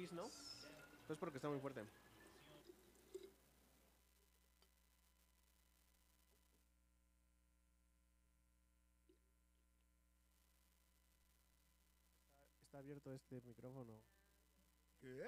Chis, ¿no? Es porque está muy fuerte. Está abierto este micrófono. ¿Qué?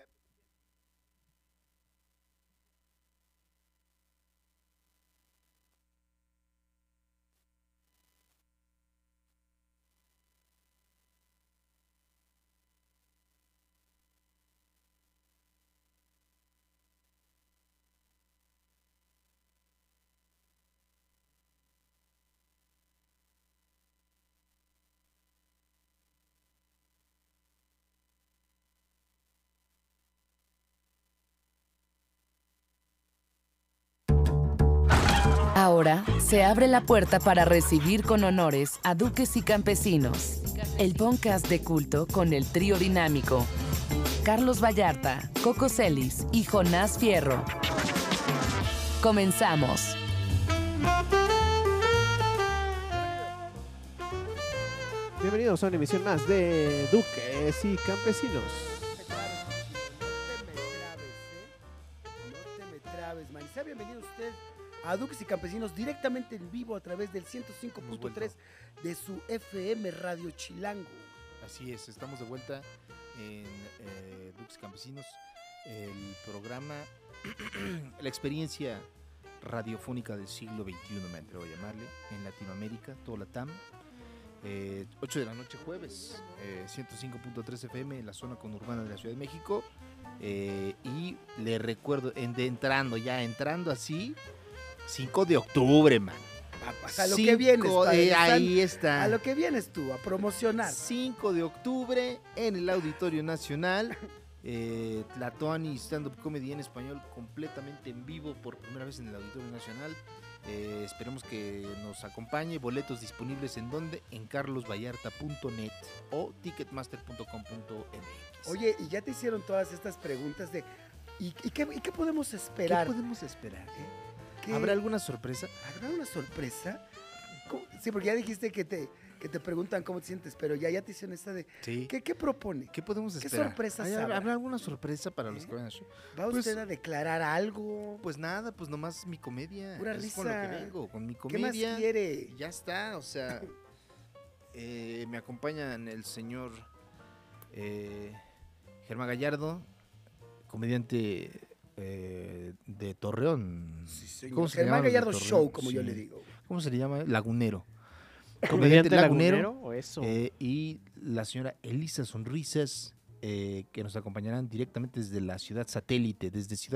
Ahora se abre la puerta para recibir con honores a duques y campesinos. El podcast de culto con el trío dinámico. Carlos Vallarta, Coco Celis y Jonás Fierro. Comenzamos. Bienvenidos a una emisión más de Duques y Campesinos. No te me trabes, man. Sea bienvenido usted a Duques y Campesinos directamente en vivo a través del 105.3 de su FM Radio Chilango. Así es, estamos de vuelta en Duques y Campesinos, el programa, la experiencia radiofónica del siglo XXI, me atrevo a llamarle, en Latinoamérica, todo Latam. 8 de la noche jueves, 105.3 FM en la zona conurbana de la Ciudad de México. Y le recuerdo, entrando así, 5 de octubre, man. A lo que vienes, ahí está. A lo que vienes tú, a promocionar. 5 de octubre en el Auditorio Nacional. Tlatoani Stand Up Comedy en español, completamente en vivo por primera vez en el Auditorio Nacional. Esperemos que nos acompañe. Boletos disponibles en donde, en carlosvallarta.net o ticketmaster.com.mx. Oye, y ya te hicieron todas estas preguntas de ¿y qué podemos esperar? ¿Qué podemos esperar? ¿Qué? ¿Habrá alguna sorpresa? ¿Habrá una sorpresa? ¿Cómo? Sí, porque ya dijiste que te preguntan cómo te sientes, pero ya te hicieron esta de Sí. ¿qué propone? ¿Qué podemos ¿Qué esperar? sorpresas habrá? ¿Habrá alguna sorpresa para los que vayan a show? ¿Va Pues- usted a declarar algo? Pues nada, pues nomás mi comedia. Pura Es con lo que risa. vengo, con mi ¿Qué comedia. más quiere? Ya está, o sea, me acompañan el señor Germán Gallardo, comediante de Torreón. ¿Cómo se Germán llama los de Gallardo Torreón? Show, como yo Sí. le digo. ¿Cómo se le llama? Lagunero. ¿Comediante lagunero o eso? Y la señora Elisa Sonrisas, que nos acompañarán directamente desde la ciudad satélite,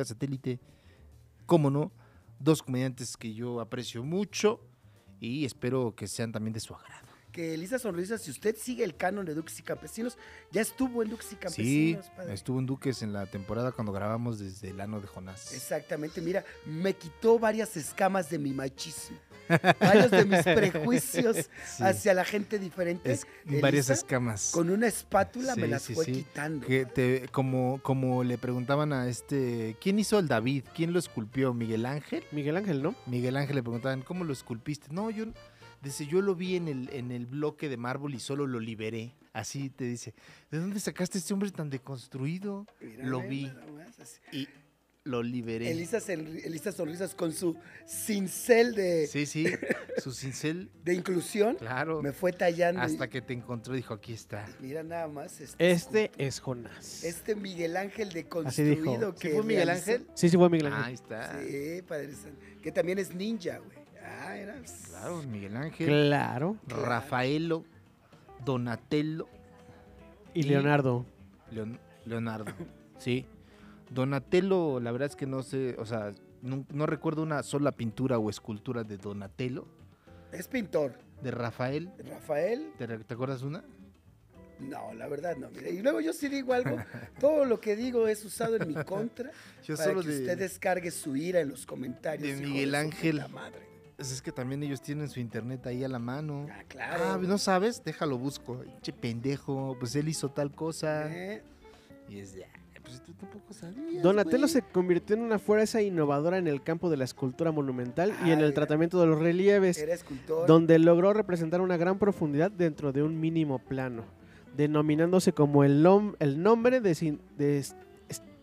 cómo no, dos comediantes que yo aprecio mucho y espero que sean también de su agrado. Que Elisa Sonrisa, si usted sigue el canon de Duques y Campesinos, ya estuvo en Duques y Sí, Campesinos, padre. estuvo en Duques en la temporada cuando grabamos desde el ano de Jonás. Exactamente, mira, me quitó varias escamas de mi machismo, varios de mis prejuicios Sí. hacia la gente diferente. Varias Elisa, escamas. con una espátula me Sí, las sí, fue sí. quitando. Que como le preguntaban a ¿quién hizo el David? ¿Quién lo esculpió? ¿Miguel Ángel? Miguel Ángel, ¿no? Miguel Ángel le preguntaban, ¿cómo lo esculpiste? No, yo lo vi en el bloque de mármol y solo lo liberé. Así te dice, ¿de dónde sacaste este hombre tan deconstruido? Mira, Lo ve, vi nada más, así. y lo liberé. Elisa Sonrisas con su cincel Sí, su cincel, de inclusión, claro. me fue tallando. Hasta que te encontró, dijo, aquí está. Mira nada más. Este es Jonás. Miguel Ángel Así deconstruido dijo. que ¿Sí fue Miguel realizó. Ángel? Sí, fue Miguel Ángel. Ahí está. Sí, Padre Santo. Que también es ninja, güey. Ah, era. Claro, Miguel Ángel. Claro. Rafaelo, Donatello, Y Leonardo. Leonardo. Sí. Donatello, la verdad es que no sé, o sea, no recuerdo una sola pintura o escultura de Donatello. Es pintor. De Rafael. Rafael, ¿Te acuerdas una? no, la verdad no. Mire, y luego yo sí digo algo. Todo lo que digo es usado en mi contra. Yo para solo que usted descargue su ira en los comentarios. de hijo Miguel su Ángel. puta madre. Pues es que también ellos tienen su internet ahí a la mano. Ah, claro. Ah, ¿no sabes? Déjalo busco. Che pendejo, pues él hizo tal cosa. ¿Eh? Y es de, pues tú tampoco sabías, Donatello güey. se convirtió en una fuerza innovadora en el campo de la escultura monumental y en Ah, el era- tratamiento de los relieves, Era escultor. donde logró representar una gran profundidad dentro de un mínimo plano, denominándose como el nombre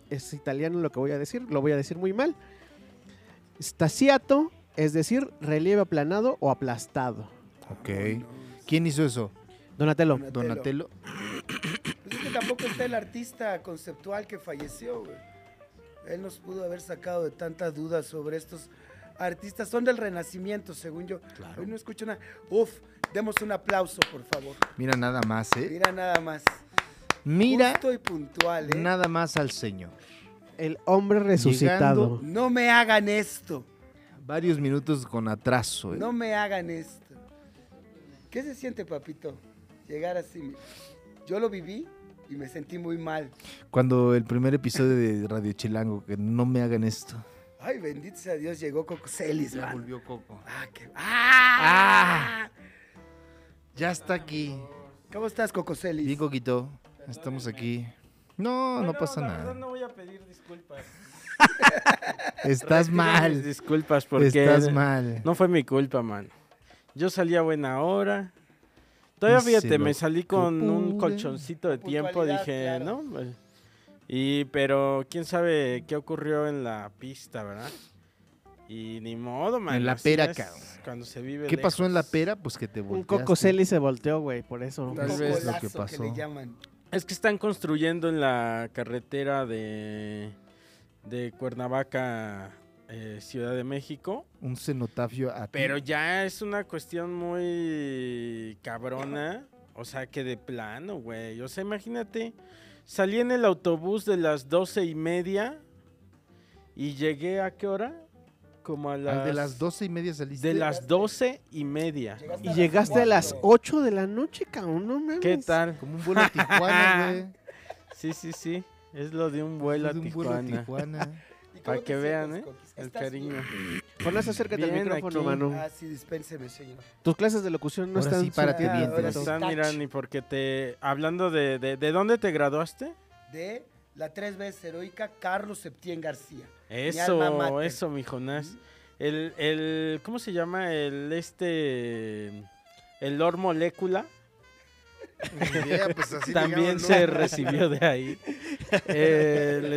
es italiano lo que voy a decir, lo voy a decir muy mal. Stacciato, es decir, relieve aplanado o aplastado. Ok. ¿Quién hizo eso? Donatello. Donatello. Pues es que tampoco está el artista conceptual que falleció, güey. Él nos pudo haber sacado de tantas dudas sobre estos artistas. Son del Renacimiento, según yo. Claro. Hoy no escucho nada. Uf, demos un aplauso, por favor. Mira nada más, ¿eh? Mira nada más. Mira Justo y puntual, ¿eh? nada más al Señor. El hombre resucitado. No me hagan esto. Varios minutos con atraso, ¿eh? No me hagan esto. ¿Qué se siente, papito? Llegar así. Mira. Yo lo viví y me sentí muy mal. Cuando el primer episodio de Radio Chilango, que no me hagan esto. Ay, bendito sea Dios, llegó Coco Celis, Ya man. volvió Coco. Ah, qué... ¡Ah! Ya está aquí. ¿Cómo estás, Coco Celis? Bien, Coquito. Estamos aquí. No, no pasa la nada. verdad no voy a pedir disculpas. Estás Retiro mis mal. disculpas porque Estás mal. no fue mi culpa, man. Yo salí a buena hora. Todavía Y se fíjate, lo me salí con que un pude. colchoncito de tiempo, Puntualidad, dije, claro. ¿no? Pues, pero quién sabe qué ocurrió en la pista, ¿verdad? Y ni modo, man. En la así pera, es cabrón. Cuando se vive ¿Qué pasó en la lejos. pera? Pues que te Un volteaste. Coco Celis se volteó, güey, por eso. Un Tal vez lo que cocolazo pasó. le llaman. Es que están construyendo en la carretera de Cuernavaca, Ciudad de México. Un cenotafio a ti. Pero ya es una cuestión muy cabrona. O sea, que de plano, güey. O sea, imagínate, salí en el autobús de las 12:30 y llegué ¿a qué hora? Como a las... De las 12:30 saliste. De las 12:30. Y llegaste a las 8 de la noche, cabrón, no mames. ¿Qué tal? Como un vuelo a Tijuana, güey. Sí. Es lo de un vuelo a De un vuelo a Tijuana. Tijuana. ¿Y cómo Para te que vean, sientes, ¿eh? Coquis? El ¿Estás cariño. bien? Pones acércate al Bien, micrófono, aquí. mano. Ah, sí, dispénseme, señor. Tus clases de locución no Ahora están sí, párate surtiendo bien, ahora efecto. sí. Están, Touch. mira, ni porque te... Hablando de dónde te graduaste. De la 3 veces heroica Carlos Septién García. alma Eso, mater. eso, mi Jonás. ¿Cómo se llama? El Lord Molécula Ni idea, pues así le también llaman, ¿no? se recibió de ahí. Le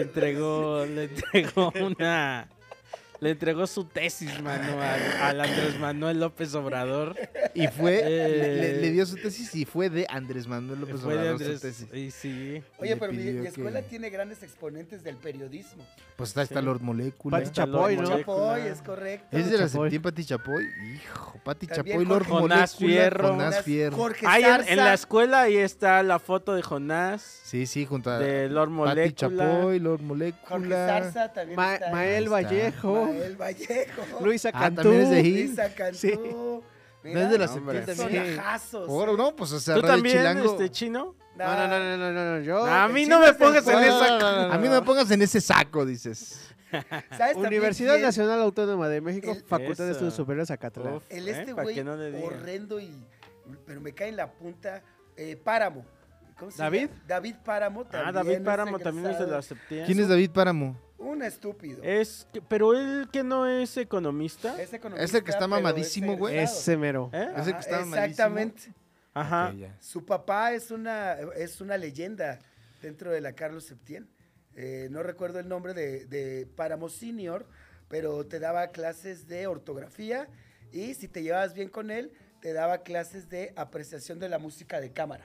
entregó su tesis, mano, al Andrés Manuel López Obrador. Y fue, Eh, le dio su tesis y fue de Andrés Manuel López Fue de Obrador su Andrés, tesis. y sí. Oye, Le pero mi pidió escuela que- tiene grandes exponentes del periodismo. Pues está Sí. Lord Molécula. Pati Chapoy, ¿no? Molécula. Chapoy, es correcto. ¿Es de la Chapoy. Septién Pati Chapoy? Hijo, Pati También Chapoy, Lord Jorge- Jonás Molécula, Fierro. Jonás Fierro. Jorge Ahí Zarza. en la escuela ahí está la foto de Jonás, Sí, junto a de Lord Pati Molécula. Chapoy, Lord Jorge Molécula. Zarza también está ahí. Mael Ahí está. Vallejo, Mael Vallejo. Luisa Ah, Cantú. también es de ahí. Luisa Cantú. Sí. Mira, No es de la Hombre. Septién son también. ajazos. Ahora, no, pues o sea, ¿Tú Radio también, Chilango. Chino? No, yo. A mí el no chino me es del pongas en pueblo. esa... A mí no me pongas en ese saco, dices. ¿Sabes también Universidad quién? Nacional Autónoma de México, El- Facultad de Eso. Estudios Superiores Acatlán. Uf, El este para güey que no le digan. horrendo pero me cae en la punta. Páramo. ¿Cómo se ¿David? llama? David Páramo también. David Páramo también es de egresado. la Septién. ¿Quién es David Páramo? Un estúpido. Pero él que no es economista. Es economista, Es el que está pero mamadísimo, es güey. egresado. Ese mero. ¿Eh? Es el que está malísimo. Exactamente. Ajá. Ok, ya. Su papá es una leyenda dentro de la Carlos Septién. No recuerdo el nombre de Páramo Senior, pero te daba clases de ortografía y si te llevabas bien con él, te daba clases de apreciación de la música de cámara.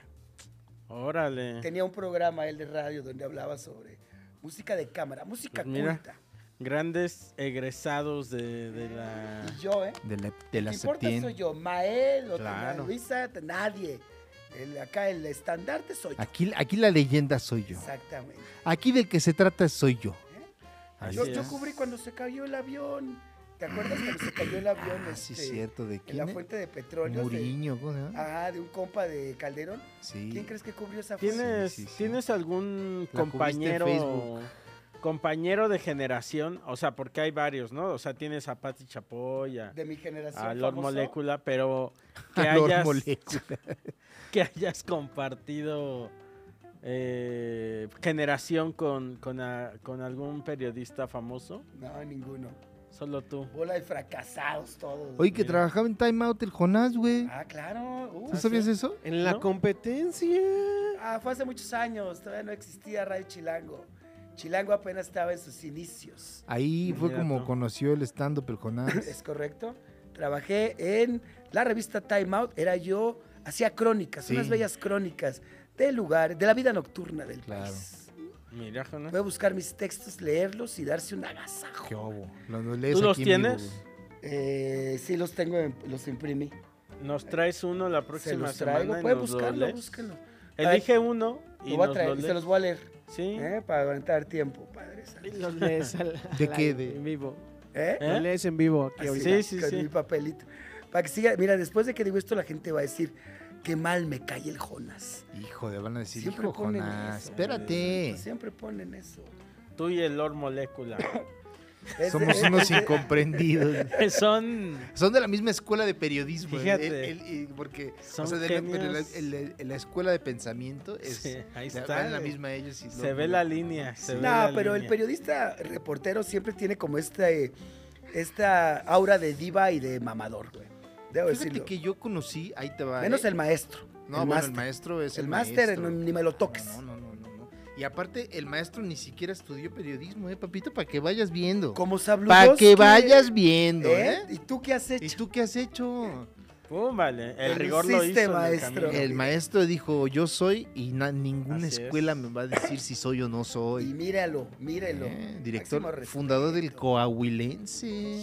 Órale. Tenía un programa él de radio donde hablaba sobre música de cámara, música Pues mira. culta. Grandes egresados de la... Y yo, De la ¿qué importa soy Septién. yo? Mael o Claro. Luisa, nadie. Acá el estandarte soy yo. Aquí la leyenda soy yo. Exactamente. Aquí del que se trata soy yo. Así Yo es. cubrí cuando se cayó el avión. ¿Te acuerdas cuando se cayó el avión Ah, sí, este, cierto. ¿De en quién? la fuente de petróleo? Muriño, ¿cómo se llama? De un compa de Calderón. Sí. ¿Quién crees que cubrió esa fuente? ¿Tienes, Sí, sí, sí. ¿Tienes algún La cubriste en compañero compañero de generación? O sea, porque hay varios, ¿no? O sea, tienes a Pati Chapoy, a De mi generación. Lord famoso. Molécula, pero que Lord hayas, Molécula. que hayas compartido generación con algún periodista famoso. No, ninguno. Solo tú. Bola de fracasados todos. Oye, que Mira. trabajaba en Time Out el Jonás, güey. Ah, claro. ¿Tú sabías ¿sí? eso? En la ¿No? competencia. Fue hace muchos años. Todavía no existía Radio Chilango. Chilango apenas estaba en sus inicios. Ahí fue Mira como tú. conoció el stand-up el Jonás. ¿Es correcto? Trabajé en la revista Time Out. Hacía crónicas, Sí. unas bellas crónicas de lugares, de la vida nocturna del Claro. país. Mira, Jonás. Voy a buscar mis textos, leerlos y darse un agasajo. Qué obo. Los lees ¿Tú los aquí en vivo, tienes? güey. Sí, los tengo, los imprimí. Nos traes uno la Se próxima los traigo. semana y Pueden nos lo buscarlo, lees. búsquenlo. Elige uno y Lo voy a nos traer lo y se lees. los voy a leer. Sí. Para aguantar tiempo, padre. Y los lees ¿De qué? ¿De? en vivo. ¿Eh? ¿Eh? Los lees en vivo aquí Así, ahorita. Sí, con sí. mi papelito. Para que siga. Mira, después de que digo esto, la gente va a decir qué mal me cae el Jonás. Hijo de, van a decir, Siempre hijo ponen Jonás, eso. espérate. Siempre ponen eso. Tú y el Lord Molecular. Somos unos incomprendidos. Son Son de la misma escuela de periodismo. Fíjate. Porque, Son o sea, genios. la escuela de pensamiento es Sí, ahí va está. en la misma ellos. Y Se ve la línea. se ve No, la pero el línea. periodista reportero siempre tiene como esta aura de diva y de mamador, güey. Debo Fíjate decirlo. que yo conocí, ahí te va. Menos el maestro. No, bueno, el maestro es El el máster, maestro. ni me lo toques. No. Y aparte, el maestro ni siquiera estudió periodismo, papito, para que vayas viendo. Como Sabludos. Para que vayas viendo, ¿Y tú qué has ¿Y hecho? tú qué has hecho? Pum, vale. El Te rigor lo luciste, hizo. en el maestro. camino. El maestro dijo, yo soy, y ninguna Así escuela es. me va a decir si soy o no Y soy. míralo. Director, Máximo respeto. fundador del Coahuilense.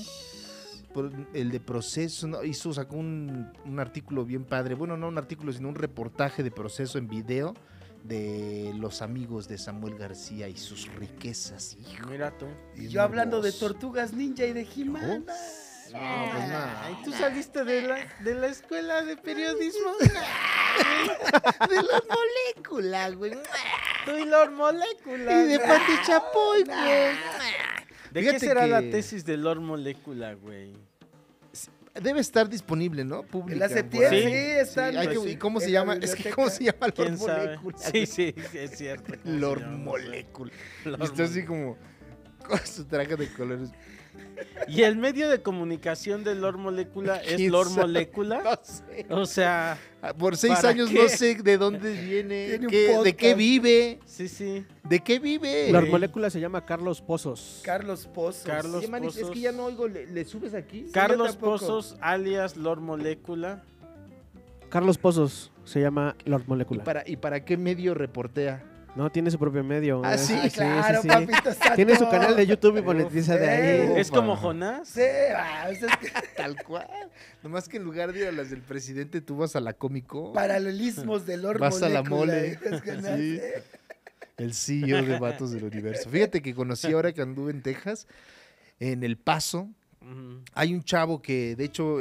El de Proceso, ¿no? Sacó un artículo bien padre. Bueno, no un artículo, sino un reportaje de Proceso en video de los amigos de Samuel García y sus riquezas. Hijo. Mira tú. Y Bien yo hablando de morboso. Tortugas Ninja y de He-Man. No, pues nada. Ay, tú saliste de la escuela de periodismo. De las moléculas, güey. Tú y Lord Molecular. Y de Pati Chapoy, güey. ¿De Fíjate qué será la que- tesis de Lord Molecular, güey? Debe estar disponible, ¿no? Pública. En la por Septién, ahí. sí, están. hay que- pues, ¿Y cómo se en la llama? Es que biblioteca. ¿cómo se llama Lord ¿Quién sabe? Molecula? Sí, es cierto. ¿Cómo se Lord llama? Molecula. Lord Y está así como con su traje de colores. ¿Y el medio de comunicación de Lord Molecula es ¿Quién Lord sabe? Molecula? No sé. O sea, Por 6 ¿Para años qué? no sé de dónde viene, Tiene un de qué podcast. vive, sí. de qué vive. La Lord molécula se llama Carlos Pozos. Carlos Pozos. Carlos Oye, Manix, es Pozos. que ya no oigo, ¿le subes aquí? Carlos tampoco. Pozos, alias Lord Molecula. Carlos Pozos se llama Lord ¿Y Molécula. para qué medio reportea? No, tiene su propio medio. Ah, sí, Claro, sí. papito santo. Tiene su canal de YouTube y monetiza de ahí. Ufa. ¿Es como Jonás? Sí, pues es que Tal cual. Nomás que en lugar de ir a las del presidente, tú vas a la cómico. paralelismos de Lord Vas a la Molecula, mole. hijas que Sí. nace. El CEO de Vatos del Universo. Fíjate que conocí ahora que anduve en Texas, en El Paso. Ujú. Hay un chavo que de hecho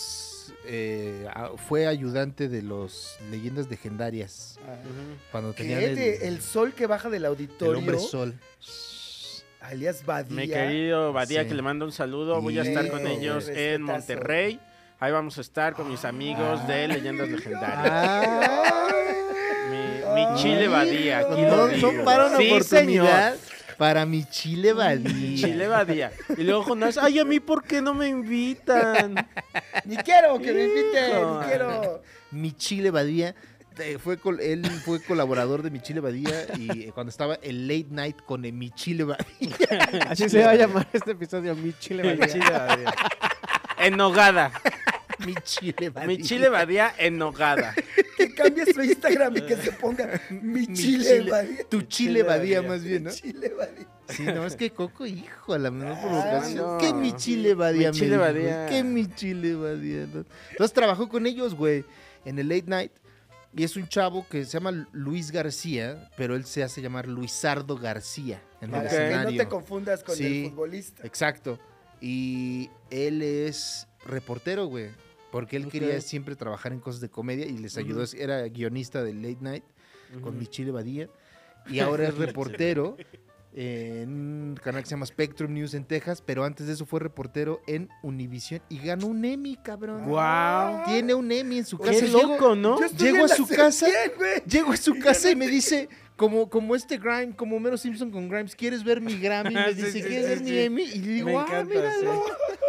fue ayudante de los Leyendas Legendarias. Ah. Ujú. Cuando tenían Que el sol que baja del el auditorio, Hombre Sol. alias Badía. Mi querido Badía, Sí. que le mando un saludo. Voy a estar con Sí, ellos en respetazo. Monterrey. Ahí vamos a estar con mis amigos de Leyendas Legendarias. Ah. Mi Chile Badía, aquí No, lo digo. no para una Sí, oportunidad señor. para mi Chile Badía. Chile Badía. Y luego Jonás, ay, a mí, ¿por qué no me invitan? Ni quiero que me inviten, Hijo. ni quiero. Mi Chile Badía. Él fue colaborador de Mi Chile Badía y cuando estaba el Late Night con el Mi Chile Badía. Así se va a llamar este episodio, Mi Chile Badía. Chile Badía. En Nogada. Mi Chile Badía. Mi Chile Badía en Nogada. Que cambie su Instagram y que se ponga mi Chile Chile. Badía. Tu Chile Badía más bien, ¿no? Chile Badía. Sí, no, es que Coco, hijo, a la menor provocación. no. ¿Qué mi Chile Badía? Mi Chile me dijo, Badía. ¿Qué mi Chile Badía? ¿No? Entonces trabajó con ellos, güey, en el Late Night. Y es un chavo que se llama Luis García, pero él se hace llamar Luisardo García en el Para Ok. que no escenario. te confundas con Sí. el futbolista. Exacto. Y él es reportero, güey. Porque él Ok. quería siempre trabajar en cosas de comedia y les ayudó. Era guionista del Late Night con mi Chile Badía. Y ahora es reportero en un canal que se llama Spectrum News en Texas. Pero antes de eso fue reportero en Univision y ganó un Emmy, cabrón. Guau. Tiene un Emmy en su casa. Qué loco, ¿no? Yo estoy Llego en a la su casa. Septién, güey. Llego a su casa y me dice, como este Grimes, como Homero Simpson con Grimes, ¿quieres ver mi Grammy? Me Sí, dice, sí, ¿quieres sí, ver sí. mi Emmy? Y le digo, Me ah, encanta, míralo.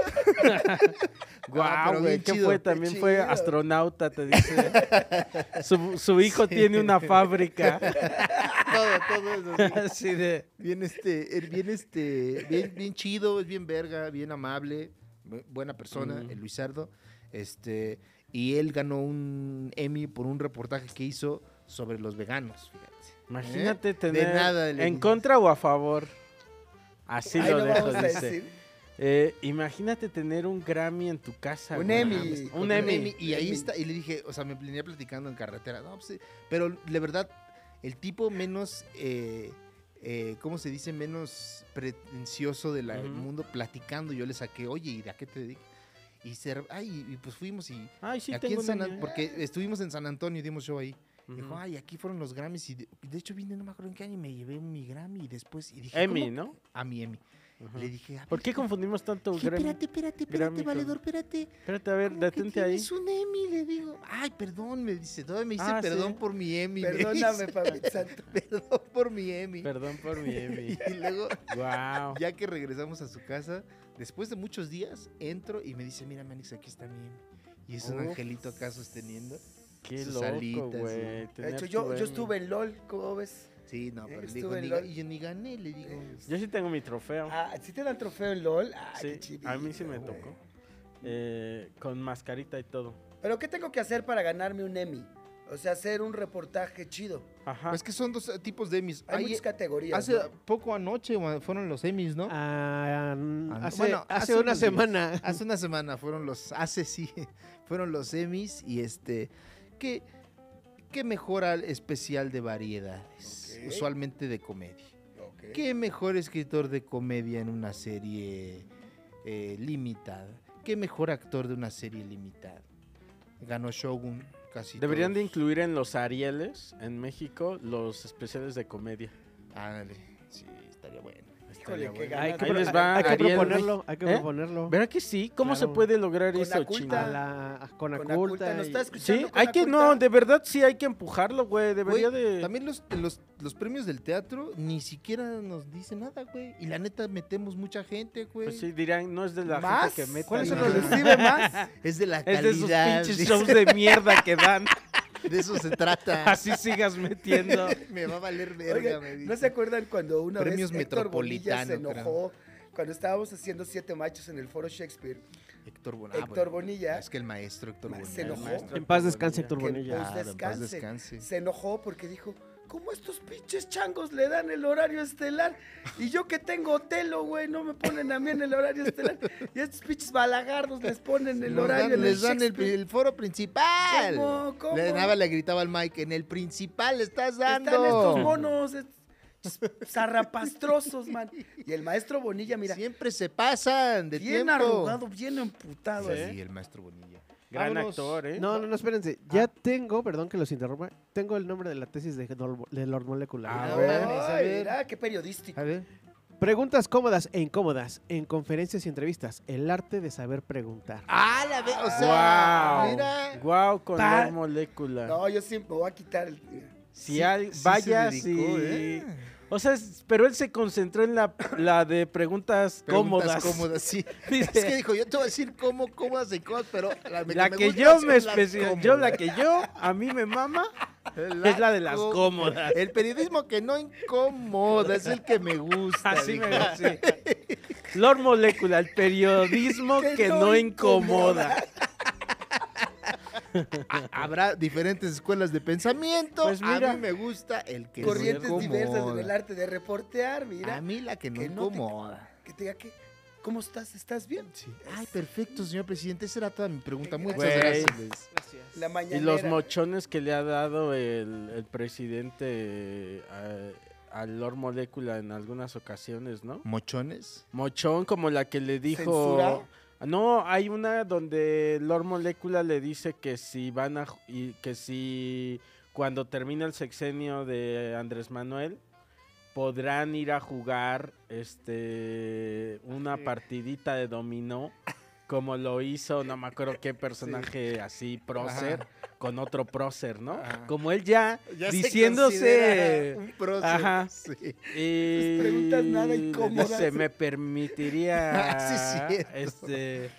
Guau, pero güey, bien ¿qué chido. fue? También Qué fue todo eso. Sí. Así de... Bien chido, es bien verga, bien amable, buena persona, el Luisardo. Y él ganó un Emmy por un reportaje que hizo sobre los veganos, fíjate. Imagínate De tener nada, en contra o a favor. Así Ahí lo lo dejo, vamos a dice. decir. Imagínate tener un Grammy en tu casa. Un güey. Emmy. Un Con Emmy. Y ahí está, y le dije, o sea, me venía platicando en carretera, no, pues, sí, pero de verdad, el tipo menos, ¿cómo se dice? Menos pretencioso del Ujú. mundo, platicando, yo le saqué, oye, ¿y de a qué te dedicas? Y pues fuimos y Ay, sí, aquí tengo en San un Emmy. porque estuvimos en San Antonio, dimos show ahí. Ujú. Dijo, ay, aquí fueron los Grammys y de hecho vine, no me acuerdo en qué año, y me llevé mi Grammy y después, y dije, Emmy, ¿cómo? ¿no? A mi Emmy. Ajá. Le dije, a ¿Por ver, qué confundimos tanto dije, Grammy? espérate, Grammy con- valedor, espérate. Espérate, a ver, ¿Cómo que detente ahí. tienes un Emmy? Le digo, ay, perdón, me dice, todavía me dice Ah, perdón ¿sí? por mi Emmy. me Perdóname, dice, Papi Santo. perdón por mi Emmy. Perdón por mi Emmy. Y luego, Wow. ya que regresamos a su casa, después de muchos días, entro y me dice, mira, Manix, aquí está mi Emmy. Y es un Uf. angelito acá sosteniendo. Qué sus loco, alitas, güey. De tener hecho, tu yo Emmy. estuve en LOL, ¿cómo ves? Sí, no, pero le Estuve digo, en ni, LOL. y yo ni gané, le digo. Yo sí tengo mi trofeo. Ah, ¿sí te dan trofeo en LOL? Ah, Sí, qué chido, a mí sí me güey. tocó. Con mascarita y todo. ¿Pero qué tengo que hacer para ganarme un Emmy? O sea, hacer un reportaje chido. Ajá. Es que son dos tipos de Emmys. Hay Hay- muchas categorías. hace ¿no? poco anoche fueron los Emmys, ¿no? Hace hace una unos días. semana. Hace una semana fueron fueron los Emmys y ¿qué mejor al especial de variedades? Ok. Usualmente de comedia. Ok. ¿Qué mejor escritor de comedia en una serie limitada? ¿Qué mejor actor de una serie limitada? Ganó Shogun casi Deberían de todos. incluir en los Arieles, en México, los especiales de comedia. Ándale, sí, estaría bueno. Híjole, Estaría qué bueno. ganas. Ahí les va Hay que Ariel, proponerlo, hay que ¿Eh? proponerlo. ¿Verdad que sí? ¿Cómo Claro. se puede lograr Con eso, Aculta. chino? Con Con Aculta. Aculta, ¿nos está Sí, escuchando? hay que, no, de verdad sí hay que empujarlo, güey. Debería Güey, de... También los premios del teatro ni siquiera nos dicen nada, güey. Y la neta metemos mucha gente, güey. Pues sí, dirán, no es de la ¿Más? gente que meta. ¿Cuáles son ¿no? los recibe más? Es de la Es calidad. de esos pinches dice. shows de mierda que dan. De eso se trata. Así sigas metiendo. Me va a valer verga, Oigan, me dice. ¿no se acuerdan cuando una Premios vez Héctor Bonilla se Metropolitano, enojó cuando estábamos haciendo 7 machos en el Foro Shakespeare? Héctor Bonilla. Héctor Bonilla Es que el maestro Héctor Bonilla. se enojó. En paz descanse Héctor Que en Bonilla. paz Claro, en paz descanse. descanse. Se enojó porque dijo, ¿cómo estos pinches changos le dan el horario estelar? Y yo que tengo Otelo, güey, no me ponen a mí en el horario estelar. Y a estos pinches balagardos les ponen el horario en el les dan Shakespeare. el foro principal. ¿Cómo? Le gritaba al Mike, en el principal le estás dando. Están estos monos, zarrapastrosos, man. Y el maestro Bonilla, mira, Siempre se pasan de bien tiempo. arrugado, bien emputado. Sí, así. el maestro Bonilla. Gran Vámonos. actor, ¿eh? No, espérense. Ya tengo, perdón que los interrumpa, tengo el nombre de la tesis de Lord Molecular. A Ay, ver, a ver. mira, qué periodístico. A ver. Preguntas cómodas e incómodas en conferencias y entrevistas. El arte de saber preguntar. Ah, o sea, Wow. mira. Wow, con Pa- la molécula. No, yo siempre me voy a quitar el... Si Sí, al- sí vaya, se sí. dedicó, ¿eh? O sea, pero él se concentró en la de preguntas Preguntas cómodas. cómodas, sí. Dice, Es que dijo, yo te voy a decir cómodas y cosas, pero la me que gustan yo son me las especializo, cómodas. a mí me mama, es la de las cómodas. El periodismo que no incomoda es el que me gusta. Así me dijo. gusta. Lord Molecula, el periodismo que no incomoda. Habrá diferentes escuelas de pensamiento. Pues mira. A mí me gusta el que Corrientes no diversas en incomoda. el arte de reportear, mira. A mí la que no que no te- incomoda. Que te diga que, ¿cómo estás? ¿Estás bien? Ay, perfecto, señor presidente. Esa era toda mi pregunta. Muchas Güey. gracias. Luis. La Y mañanera. los mochones que le ha dado el presidente al Lord Molecula en algunas ocasiones, ¿no? ¿Mochones? Mochón como la que le dijo... ¿Censura? No, hay una donde Lord Molecula le dice que si van a... y que si cuando termine el sexenio de Andrés Manuel podrán ir a jugar una partidita de dominó como lo hizo, no me acuerdo qué personaje así, prócer, con otro prócer, ¿no? Ajá. Como él ya, Se diciéndose... considera un prócer. Ajá. Sí. Y preguntas nada incómodas. dice, me permitiría Sí, cierto.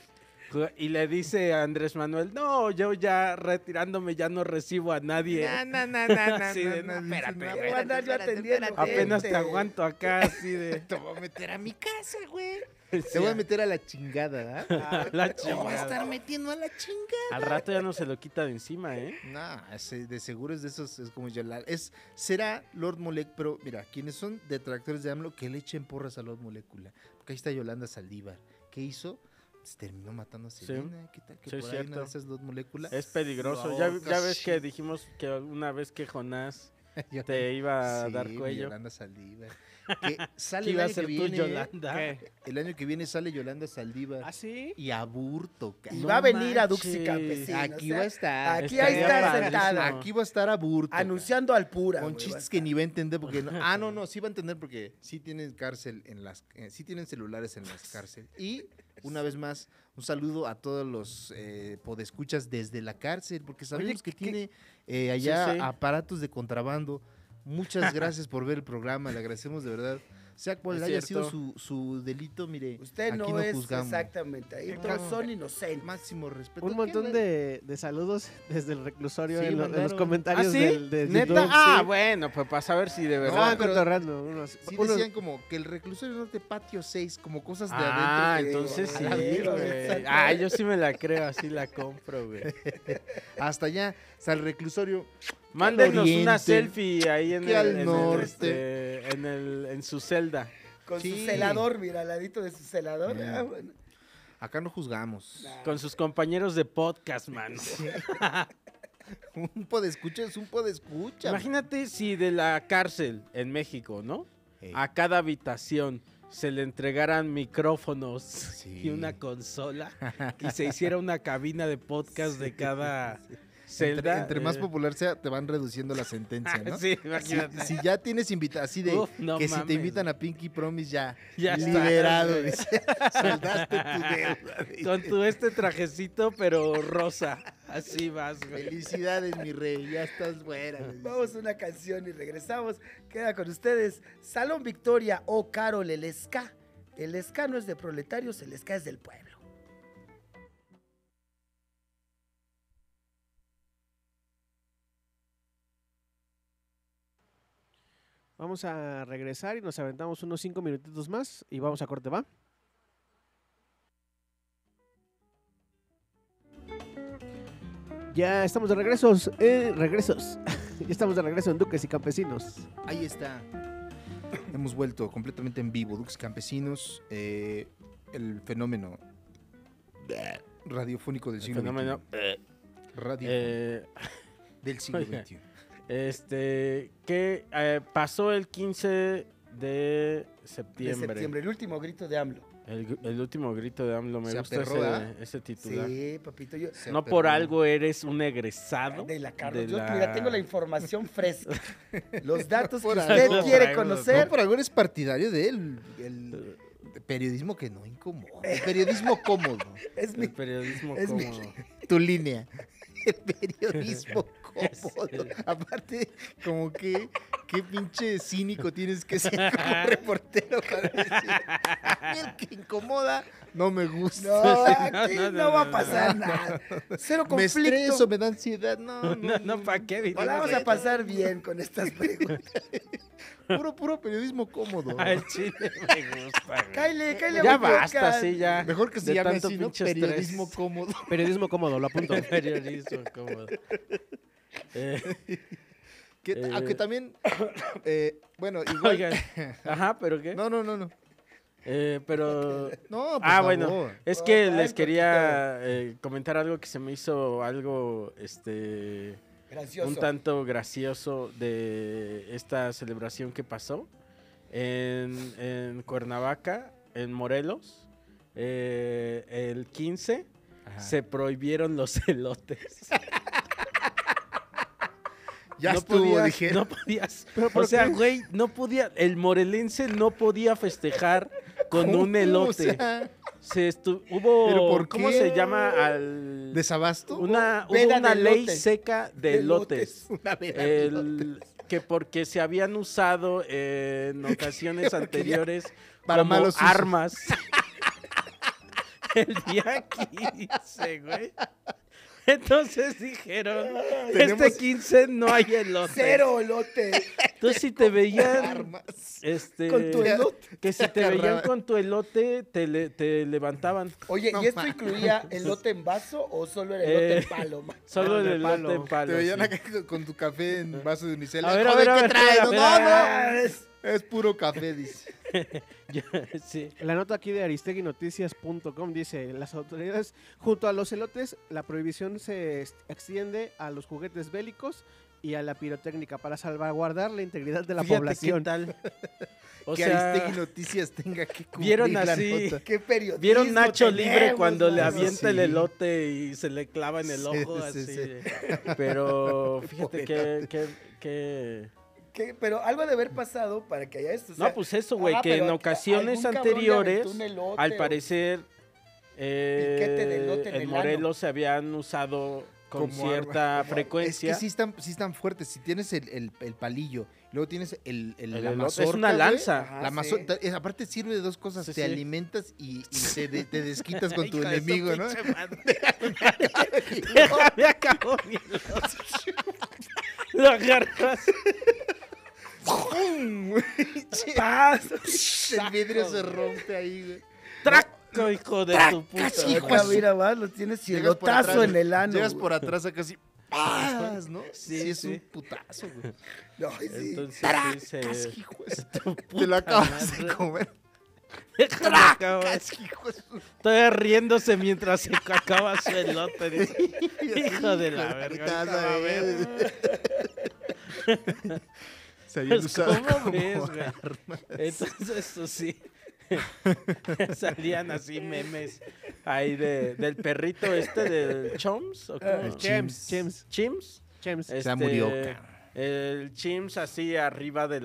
Y le dice a Andrés Manuel, no, yo ya retirándome ya no recibo a nadie. No, Así de, no, dice, espérate, no, güey. voy a andar yo atendiendo Apenas gente. te aguanto acá, así de... Te voy a meter a mi casa, güey. Sí, Te voy a meter a la chingada, ¿ah? la Te voy a estar chingada. metiendo a la chingada. Al rato ya no se lo quita de encima, ¿eh? No, de seguro es de esos, es como Yolanda. Será Lord Molecula, pero mira, quienes son detractores de AMLO, que le echen porras a Lord Molecula. Porque ahí está Yolanda Saldívar. ¿Qué hizo? Pues terminó matando a Selena. ¿Qué tal? Que Sí, por ahí una cierto. de esas Lord Molecula. Es peligroso. No, Ya ves casi. que dijimos que una vez que Jonás te iba a Sí, dar mi cuello. Yolanda Saldívar. Que sale Que el iba a año ser que tú, viene. Yolanda. ¿Qué? El año que viene sale Yolanda Saldívar. ¿Ah, sí? Y Aburto, Y cabrón. va a venir a manches. Duxi Campesinos. Aquí o sea, va a estar. Aquí Estaría está padrísimo. sentada. Aquí va a estar Aburto. Anunciando al pura. Con güey, chistes va que a ni va a entender porque no, sí va a entender porque sí tienen cárcel en las sí tienen celulares en las cárceles. Y una vez más, un saludo a todos los podescuchas desde la cárcel porque sabemos que tiene allá Sí, sí. aparatos de contrabando. Muchas gracias por ver el programa, le agradecemos de verdad. Sea cual Es haya cierto. sido su delito, mire, Usted aquí no, no es juzgamos. exactamente. Ahí No. todos son inocentes. Máximo respeto. Un ¿Qué montón no? de saludos desde el reclusorio Sí, en, en los mandaron. comentarios ¿Ah, sí? de ¿Neta? YouTube, Ah, sí. bueno, pues para saber si de verdad... Estaban pero- cotorreando unos. Sí unos- decían como que el reclusorio norte patio 6, como cosas de Ah, adentro. que- entonces a sí, la verga, güey. exacto. Ah, yo sí me la creo, así la compro, güey. Hasta allá, hasta el reclusorio. Mándenos oriente, una selfie ahí en que al el, norte. en su celda. Con Sí. su celador, mira, al ladito de su celador. Mm. Ah, bueno. Acá no juzgamos. Con sus compañeros de podcast, man. Un podescucha es un podescucha. Imagínate si de la cárcel en México, ¿no? A cada habitación se le entregaran micrófonos Sí. y una consola y se hiciera una cabina de podcast de cada celda. Entre más popular sea, te van reduciendo la sentencia, ¿no? Sí, imagínate. Si ya tienes invitación, así de Uf, no que si mames. te invitan a Pinky Promise, ya Ya está, liberado. güey. Dice, soldaste tu deuda. dice. Con tu trajecito, pero rosa. Así vas, güey. Felicidades, mi rey, ya estás fuera. le dice. Vamos a una canción y regresamos. Queda con ustedes Salón Victoria o Carol el ska. El ska no es de proletarios, el ska es del pueblo. Vamos a regresar y nos aventamos unos 5 minutitos más y vamos a corte, ¿va? Ya estamos de regresos, ya estamos de regreso en Duques y Campesinos. Ahí está. Hemos vuelto completamente en vivo, Dux Campesinos, el fenómeno radiofónico del El siglo fenómeno. XXI. Radio Eh, del siglo oiga. XXI. que pasó el 15 de De septiembre. septiembre, el último grito de AMLO. El último grito de AMLO. Me Se gusta aperró, ¿verdad? ese titular. Sí, papito. Yo, Se No por aperró. algo eres un egresado. de la Carlos. de Yo, la- mira, tengo la información fresca. Los datos que Por usted algo quiere traemos. conocer. No, por algo eres partidario de él. El periodismo que no incomoda. El periodismo cómodo. Es mi, El periodismo es mi- cómodo. Tu línea. El periodismo cómodo. Aparte, como que qué pinche cínico tienes que ser como reportero para decir, a mí el que incomoda no me gusta. No, aquí No, no, no, va a no, pasar no. nada. Cero Me conflicto. estreso, me da ansiedad. No, No, ¿para qué? La vamos a pasar bien con estas preguntas. Puro periodismo cómodo. El chile me gusta, güey. Cáile, cáile. Ya güey, basta, acá. sí, ya. Mejor que se De llame tanto así, ¿no? pinche Periodismo estrés. cómodo. Periodismo cómodo, lo apunto. Periodismo cómodo. Aunque también, bueno, igual. Oigan. Ajá, ¿pero qué? No. Pero... No, por Ah, bueno, favor. es que Ay, les quería comentar algo que se me hizo algo, Gracioso. un tanto gracioso de esta celebración que pasó en Cuernavaca, en Morelos, el 15, Ajá. se prohibieron los elotes. Ya no estuvo, podías, dije. no podías. ¿Pero por O sea, qué? güey, no podía, el morelense no podía festejar con ¿Cómo? un elote. O sea, Hubo, ¿Pero por ¿cómo qué? se llama al ¿desabasto? hubo Veda una de ley elotes. seca de elotes? Una veda de elotes. Que porque se habían usado en ocasiones anteriores Para como malos usos. armas. el día 15, güey. Entonces dijeron, Tenemos- este 15 no hay elote. Cero elote. Entonces si te veían, Armas. Con tu elote. que si te veían con tu elote, te levantaban. Oye, No ¿y esto mames. incluía elote en vaso o solo el elote en palo? Man? Solo el de elote palo. en palo. Te veían sí. acá con tu café en vaso de unicel. A ver, Joder, a ver, ¿qué traes? espera, No, espera. es puro café, dice. Sí. La nota aquí de aristeguinoticias.com dice, las autoridades, junto a los elotes, la prohibición se extiende a los juguetes bélicos y a la pirotécnica para salvaguardar la integridad de la Fíjate población. qué tal. O Que sea, Aristegui Noticias tenga que cumplir vieron la así. nota. ¿Qué periodismo ¿vieron Nacho Libre tenemos, cuando le mano? avienta el Sí. elote y se le clava en el Sí, ojo? sí, así. sí. Pero fíjate que... ¿Qué? Pero algo ha de haber pasado para que haya esto. o sea, No, pues eso, güey, que pero en a- ocasiones algún cabrón le anteriores, aventó un elote al o- parecer, Piquete de elote en en el Morelos ano. se habían usado con Como cierta arma. frecuencia. Es que sí están fuertes. Si tienes el palillo, luego tienes la elote. mazorca, Es una güey. lanza. Ajá, La sí. mazorca, aparte sirve de dos cosas, Sí, te sí. alimentas y te desquitas con tu Hija de su enemigo, ¿no? pinche madre. Déjame acabo mi elote. Lo agarras. El vidrio se rompe ahí, güey. Traco, hijo de tu puta. Hijo, madre. mira, más, lo tienes Llegas por cielotazo atrás, en el ano. Llegas güey. por atrás acá así. ¡Paz! ¿No? Sí, Sí, es sí. un putazo, güey. Ay, sí. Entonces dice... Hijo de- tu Te lo puta acabas de madre. comer. Déjame acabar. Hijo de su- Estoy riéndose mientras se acaba su elote. Dice, hijo de la verga. Ahorita vas ahorita va a a ver. ver. Se habían Pues, usado ¿cómo como ves, güey? arma. Entonces, eso sí. Salían así memes ahí del perrito este del Chomps. ¿O cómo? El Chems, Chims. Chims. Chems. Ya murió, cabrón. El Chims así arriba de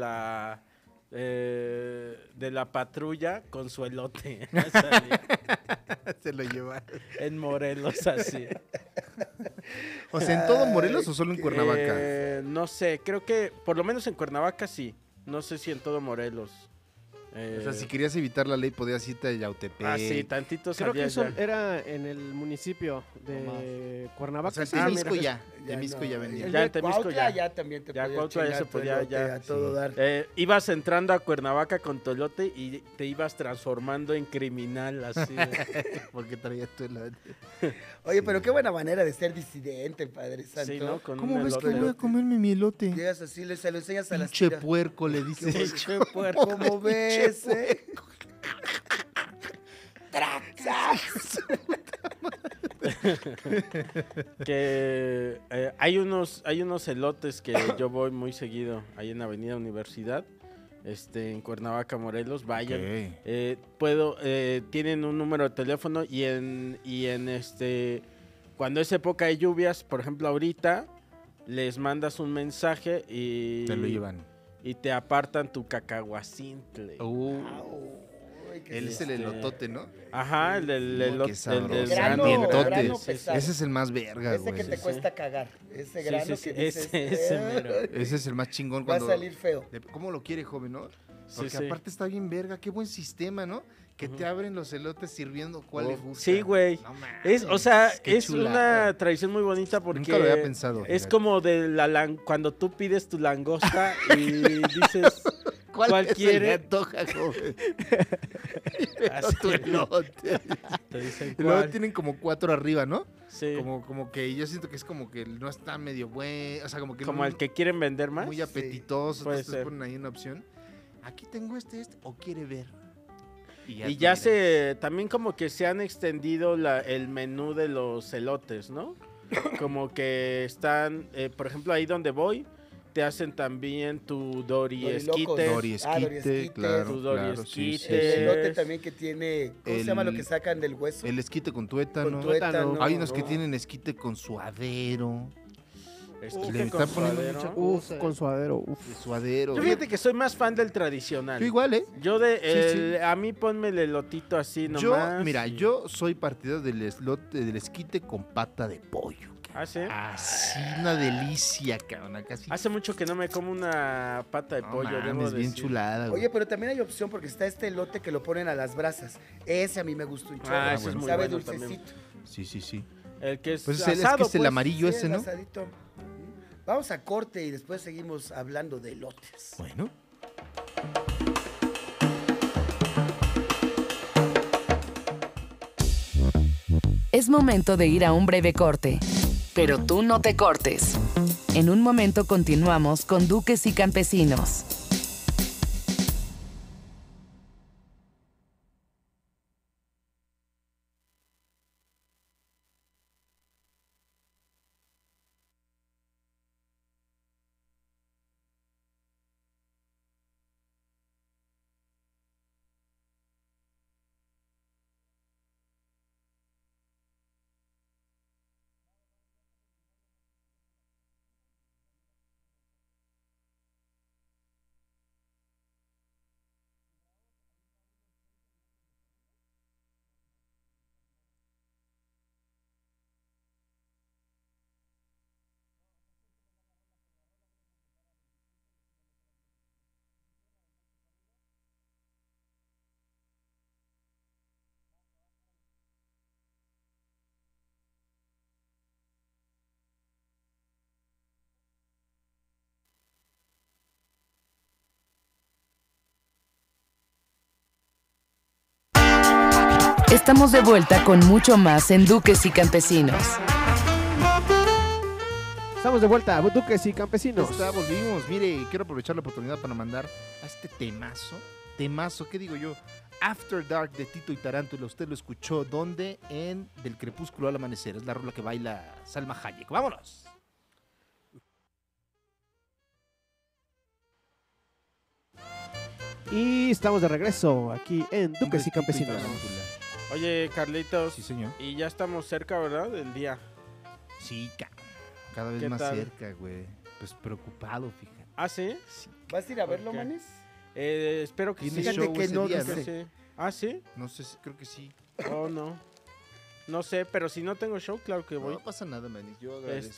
la patrulla con su elote. Salía Se lo llevaron. en Morelos así. O sea, ¿en todo Morelos o solo en Cuernavaca? No sé, creo que por lo menos en Cuernavaca sí. No sé si en todo Morelos. O sea, si querías evitar la ley, podías irte a Yautepec. Ah, sí, tantito Creo que salía eso ya. era en el municipio de O Cuernavaca. sea, sí. Temisco mira. ya. Temisco ya vendía. Ya en Temisco Cuautla ya. también te Ya podías Cuautla ya chingar se tu podía, elote ya. a todo dar. Ibas entrando a Cuernavaca con tu elote y te ibas transformando en criminal así. Porque traía tu helado. Oye, pero qué buena manera de ser disidente, Padre Santo. Sí, ¿no? Con ¿Cómo un ves que elote. voy a comerme mi elote? Llegas así, se lo enseñas a las Pinche tiras. puerco, le dices. Pinche puerco. ¿Cómo ves, eh? Que hay unos elotes que yo voy muy seguido ahí en Avenida Universidad, en Cuernavaca, Morelos. Vayan. Tienen un número de teléfono y cuando es época de lluvias, por ejemplo ahorita, les mandas un mensaje y Te lo llevan. y te apartan tu cacahuacintle. Ay, qué Él es el elotote, ¿no? Ajá, el del Qué elote. sabroso. Grano- Dientote. grano pesado. Ese es el más verga, Ese que güey. te cuesta cagar. Ese grano sí, que dices, ese mero. Ese es el más chingón va a cuando... salir feo. ¿Cómo lo quiere, joven, no? Porque Sí, sí. aparte está bien verga. Qué buen sistema, ¿no? Que te abren los elotes sirviendo cuál le gusta. Sí, güey. No mames, O sea, qué es chulada. una tradición muy bonita porque Nunca lo había pensado. es fíjate. como cuando tú pides tu langosta y dices ¿cuál se quiere? le antoja, joven? Así. Tu elote. te dicen Y luego cuál. tienen como 4 arriba, ¿no? Sí, Como que yo siento que es como que no está medio bueno. O sea, como que como no, el que quieren vender más. muy apetitoso. Puede Entonces ser. ponen ahí una opción. Aquí tengo este, o quiere ver. Y tú ya miras. también como que se han extendido el menú de los elotes, ¿no? Como que están, por ejemplo, ahí donde voy, te hacen también tu Dori Dorilocos. esquite. Dori esquite, esquites. claro, Tu Dori claro, sí, esquite. sí, El sí. elote también que tiene, ¿cómo se llama lo El- que sacan del hueso? El esquite con tuétano. Con tuétano. Hay unos que no. tienen esquite con suadero. Esquite Le con están poniendo suadero. mucha Uf, con suadero. Uf. De suadero. Yo fíjate que soy más fan del tradicional. Yo igual, ¿eh? Yo Sí. a mí ponme el elotito así Yo, nomás. mira, y- yo soy partidario del esquite con pata de pollo. Cabrón. ¿Ah, sí? Así, una delicia, cabrón. Casi. Hace mucho que no me como una pata de No pollo, debo mames, bien decir. chulada, güey. Oye, pero también hay opción porque está este elote que lo ponen a las brasas. Ese a mí me gustó un chorro. Ese es muy Sabe bueno dulcecito. Sí. El que es Pues es asado, que es el pues. amarillo Sí, ese, el ¿no? asadito. Vamos a corte y después seguimos hablando de elotes. Bueno. Es momento de ir a un breve corte. Pero tú no te cortes. En un momento continuamos con Duques y Campesinos. Estamos de vuelta con mucho más en Duques y Campesinos. Estamos de vuelta, Duques y Campesinos. Volvimos. Mire, quiero aprovechar la oportunidad para mandar a este temazo, ¿qué digo yo? After Dark de Tito y Tarántula. Usted lo escuchó, ¿dónde? En Del Crepúsculo al Amanecer. Es la rola que baila Salma Hayek. ¡Vámonos! Y estamos de regreso aquí en Duques y Campesinos. Oye, Carlitos. Sí, señor. Y ya estamos cerca, ¿verdad? Del día. Sí, cada vez ¿Qué más tal? cerca, güey. Pues preocupado, fíjate. ¿Ah, sí? Sí, ¿Vas a ir a verlo, Ok. Manes? Espero que Tiene sí. Fíjate show que ese no día, dice. Sí. ¿Ah, sí? No sé, creo que sí. Oh, no. No sé, pero si no tengo show, claro que voy. No pasa nada, manis. Yo agradezco.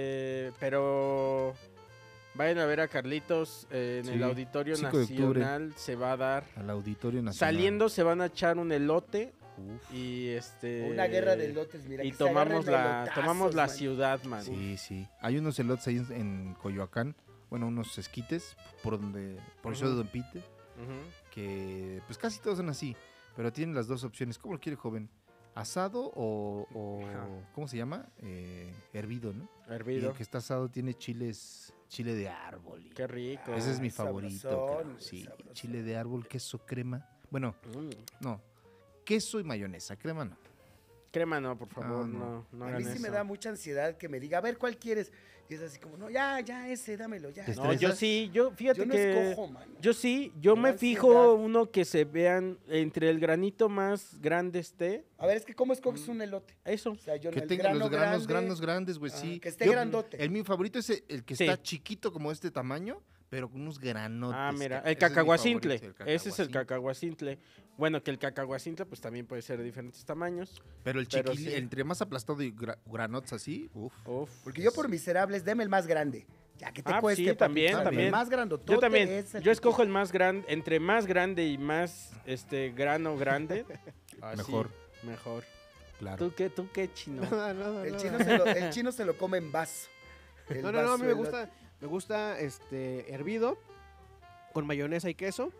Pero vayan a ver a Carlitos en Sí, el Auditorio 5 de octubre. Nacional. Se va a dar. Al Auditorio Nacional. Saliendo se van a echar un elote Uf. y Una guerra de elotes, mira. y que se agarren tomamos la elotazos, man. ciudad, man. Sí. Hay unos elotes ahí en Coyoacán. Bueno, unos esquites por el show de Don Pite. Ujú. Que pues casi todos son así. Pero tienen las dos opciones. ¿Cómo lo quiere, joven? ¿Asado o Ajá. ¿cómo se llama? Hervido, ¿no? Y Hervido. el que está asado tiene chile de árbol. y- Qué rico. Ese es mi sabrosón, favorito. cabrón. Sí, sabrosón. chile de árbol, queso, crema. Bueno, Mm. no. Queso y mayonesa, crema no. Crema no, por favor, no. no A hagan mí sí eso. me da mucha ansiedad que me diga, a ver, ¿cuál quieres? Y es así como, no, ya, ese, dámelo, ya. ¿Te No, yo estresas? sí, fíjate Yo no que escojo, mano. yo Me me da fijo ansiedad. uno que se vean entre el granito más grande esté, A ver, es que ¿cómo escoges un elote? eso. O sea, yo Que el tenga los granos grande, grandes, güey, ah, sí. que esté Yo- grandote. El mío favorito es el que Sí. está chiquito como este tamaño, pero con unos granotes. Ah, mira, cabrón. el Ese es mi cacahuacintle. favorito, Ese es el cacahuacintle. cacahuacintle. Bueno, que el cacahuacintle pues también puede ser de diferentes tamaños. Pero el Pero chiquilín, sí. entre más aplastado y granotes así, uff. Uf. Porque yo por miserables, deme el más grande. Ya que te Ah, cueste, sí, papito. también, El también. más grandotote Yo también, es el yo que escojo el más grande, entre más grande y más grano grande. así, Mejor. Mejor. Claro. ¿Tú qué chino? Nada, nada, El nada. chino se lo come en vaso. El No, a vaso mí me elote. gusta hervido con mayonesa y queso.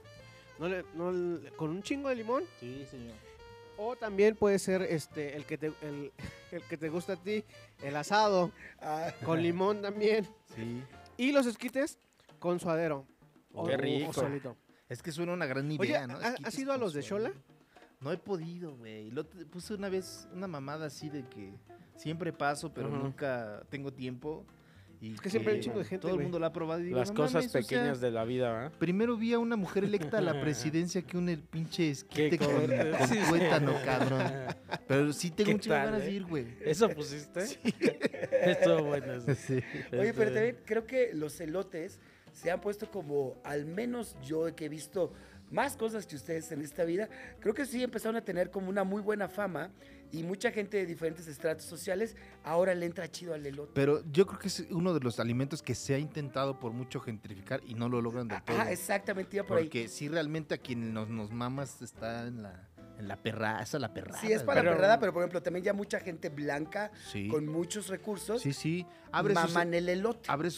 Con un chingo de limón. Sí, señor. O también puede ser el que te gusta a ti, el asado, Ah, con limón también. Sí. Y los esquites con suadero. Qué rico. O solito. Es que suena una gran Oye, idea, ¿no? ¿has Esquites ido a con los de suadero. Xola? No he podido, güey. Puse una vez una mamada así de que siempre paso, pero Ajá. nunca tengo tiempo. Y Es que siempre hay un chingo de gente, todo el güey. mundo la ha probado. Y digo, Las no cosas mames, o sea, pequeñas de la vida, ¿verdad? Primero vi a una mujer electa a la presidencia que un pinche esquite Qué con sí, sí. tuétano, cabrón. Pero sí tengo ¿Qué un chingo de tal, ganas de ir, güey. ¿Eso pusiste? Estuvo bueno eso. Sí. Oye, pero también creo que los elotes se han puesto como, al menos yo que he visto más cosas que ustedes en esta vida, creo que sí empezaron a tener como una muy buena fama y mucha gente de diferentes estratos sociales ahora le entra chido al elote. Pero yo creo que es uno de los alimentos que se ha intentado por mucho gentrificar y no lo logran del todo. Ah, exactamente, iba por ahí. Porque sí, realmente a quien nos mamas está en la perrada, esa es la perrada. Sí, es para Pero- la perrada, pero por ejemplo, también ya mucha gente blanca Sí. con muchos recursos Sí. maman el elote. Abre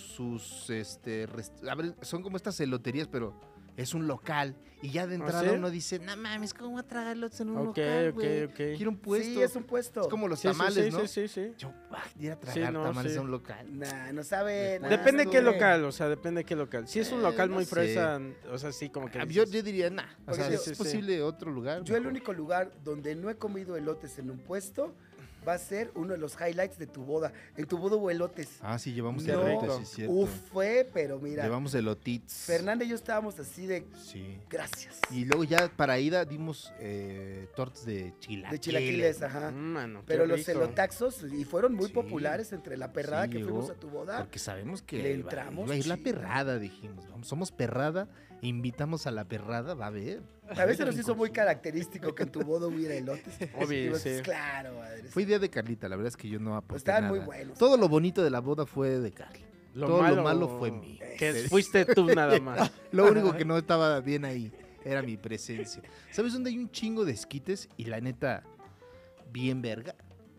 son como estas eloterías, pero es un local. Y ya de entrada ¿sí? uno dice, no mames, ¿cómo voy a tragar elotes en un Ok, local, ok, güey? ok. Quiero un puesto. Sí, es un puesto. Es como los Sí, tamales, sí, ¿no? sí. Yo, ir a tragar no, tamales sí. a un local. Nah, no sabe. nada, Depende no qué sabe. local, o sea, depende qué local. Si es un local no muy sé. fresa, o sea, sí, como que... Yo dices, diría, nah. O sea, Porque ¿es sí, sí. posible otro lugar? Yo el Mejor. único lugar donde no he comido elotes en un puesto va a ser uno de los highlights de tu boda. En tu boda hubo elotes. Ah, sí, llevamos Qué elotes, rico. sí, es cierto. Uf, fue, pero mira. Llevamos elotits. Fernanda y yo estábamos así de Sí. gracias. Y luego ya para ida dimos tortas de chilaquiles. De chilaquiles, ajá. mano, qué Pero los rico. elotaxos, y fueron muy Sí. populares entre la perrada Sí, que llegó, fuimos a tu boda. Porque sabemos que Le iba entramos a ir la chido. perrada, dijimos. Somos perrada, invitamos a la perrada, va a ver. A veces nos hizo muy característico que en tu boda hubiera elotes. Obvio, Dijimos, sí. pues, claro, madre. Fue idea de Carlita, la verdad es que yo no aporté Estaban nada. muy buenos. Todo lo bonito de la boda fue de Carla. Todo lo malo fue mío. Que fuiste tú nada más. Lo único que no estaba bien ahí era mi presencia. ¿Sabes dónde hay un chingo de esquites? Y la neta, bien verga.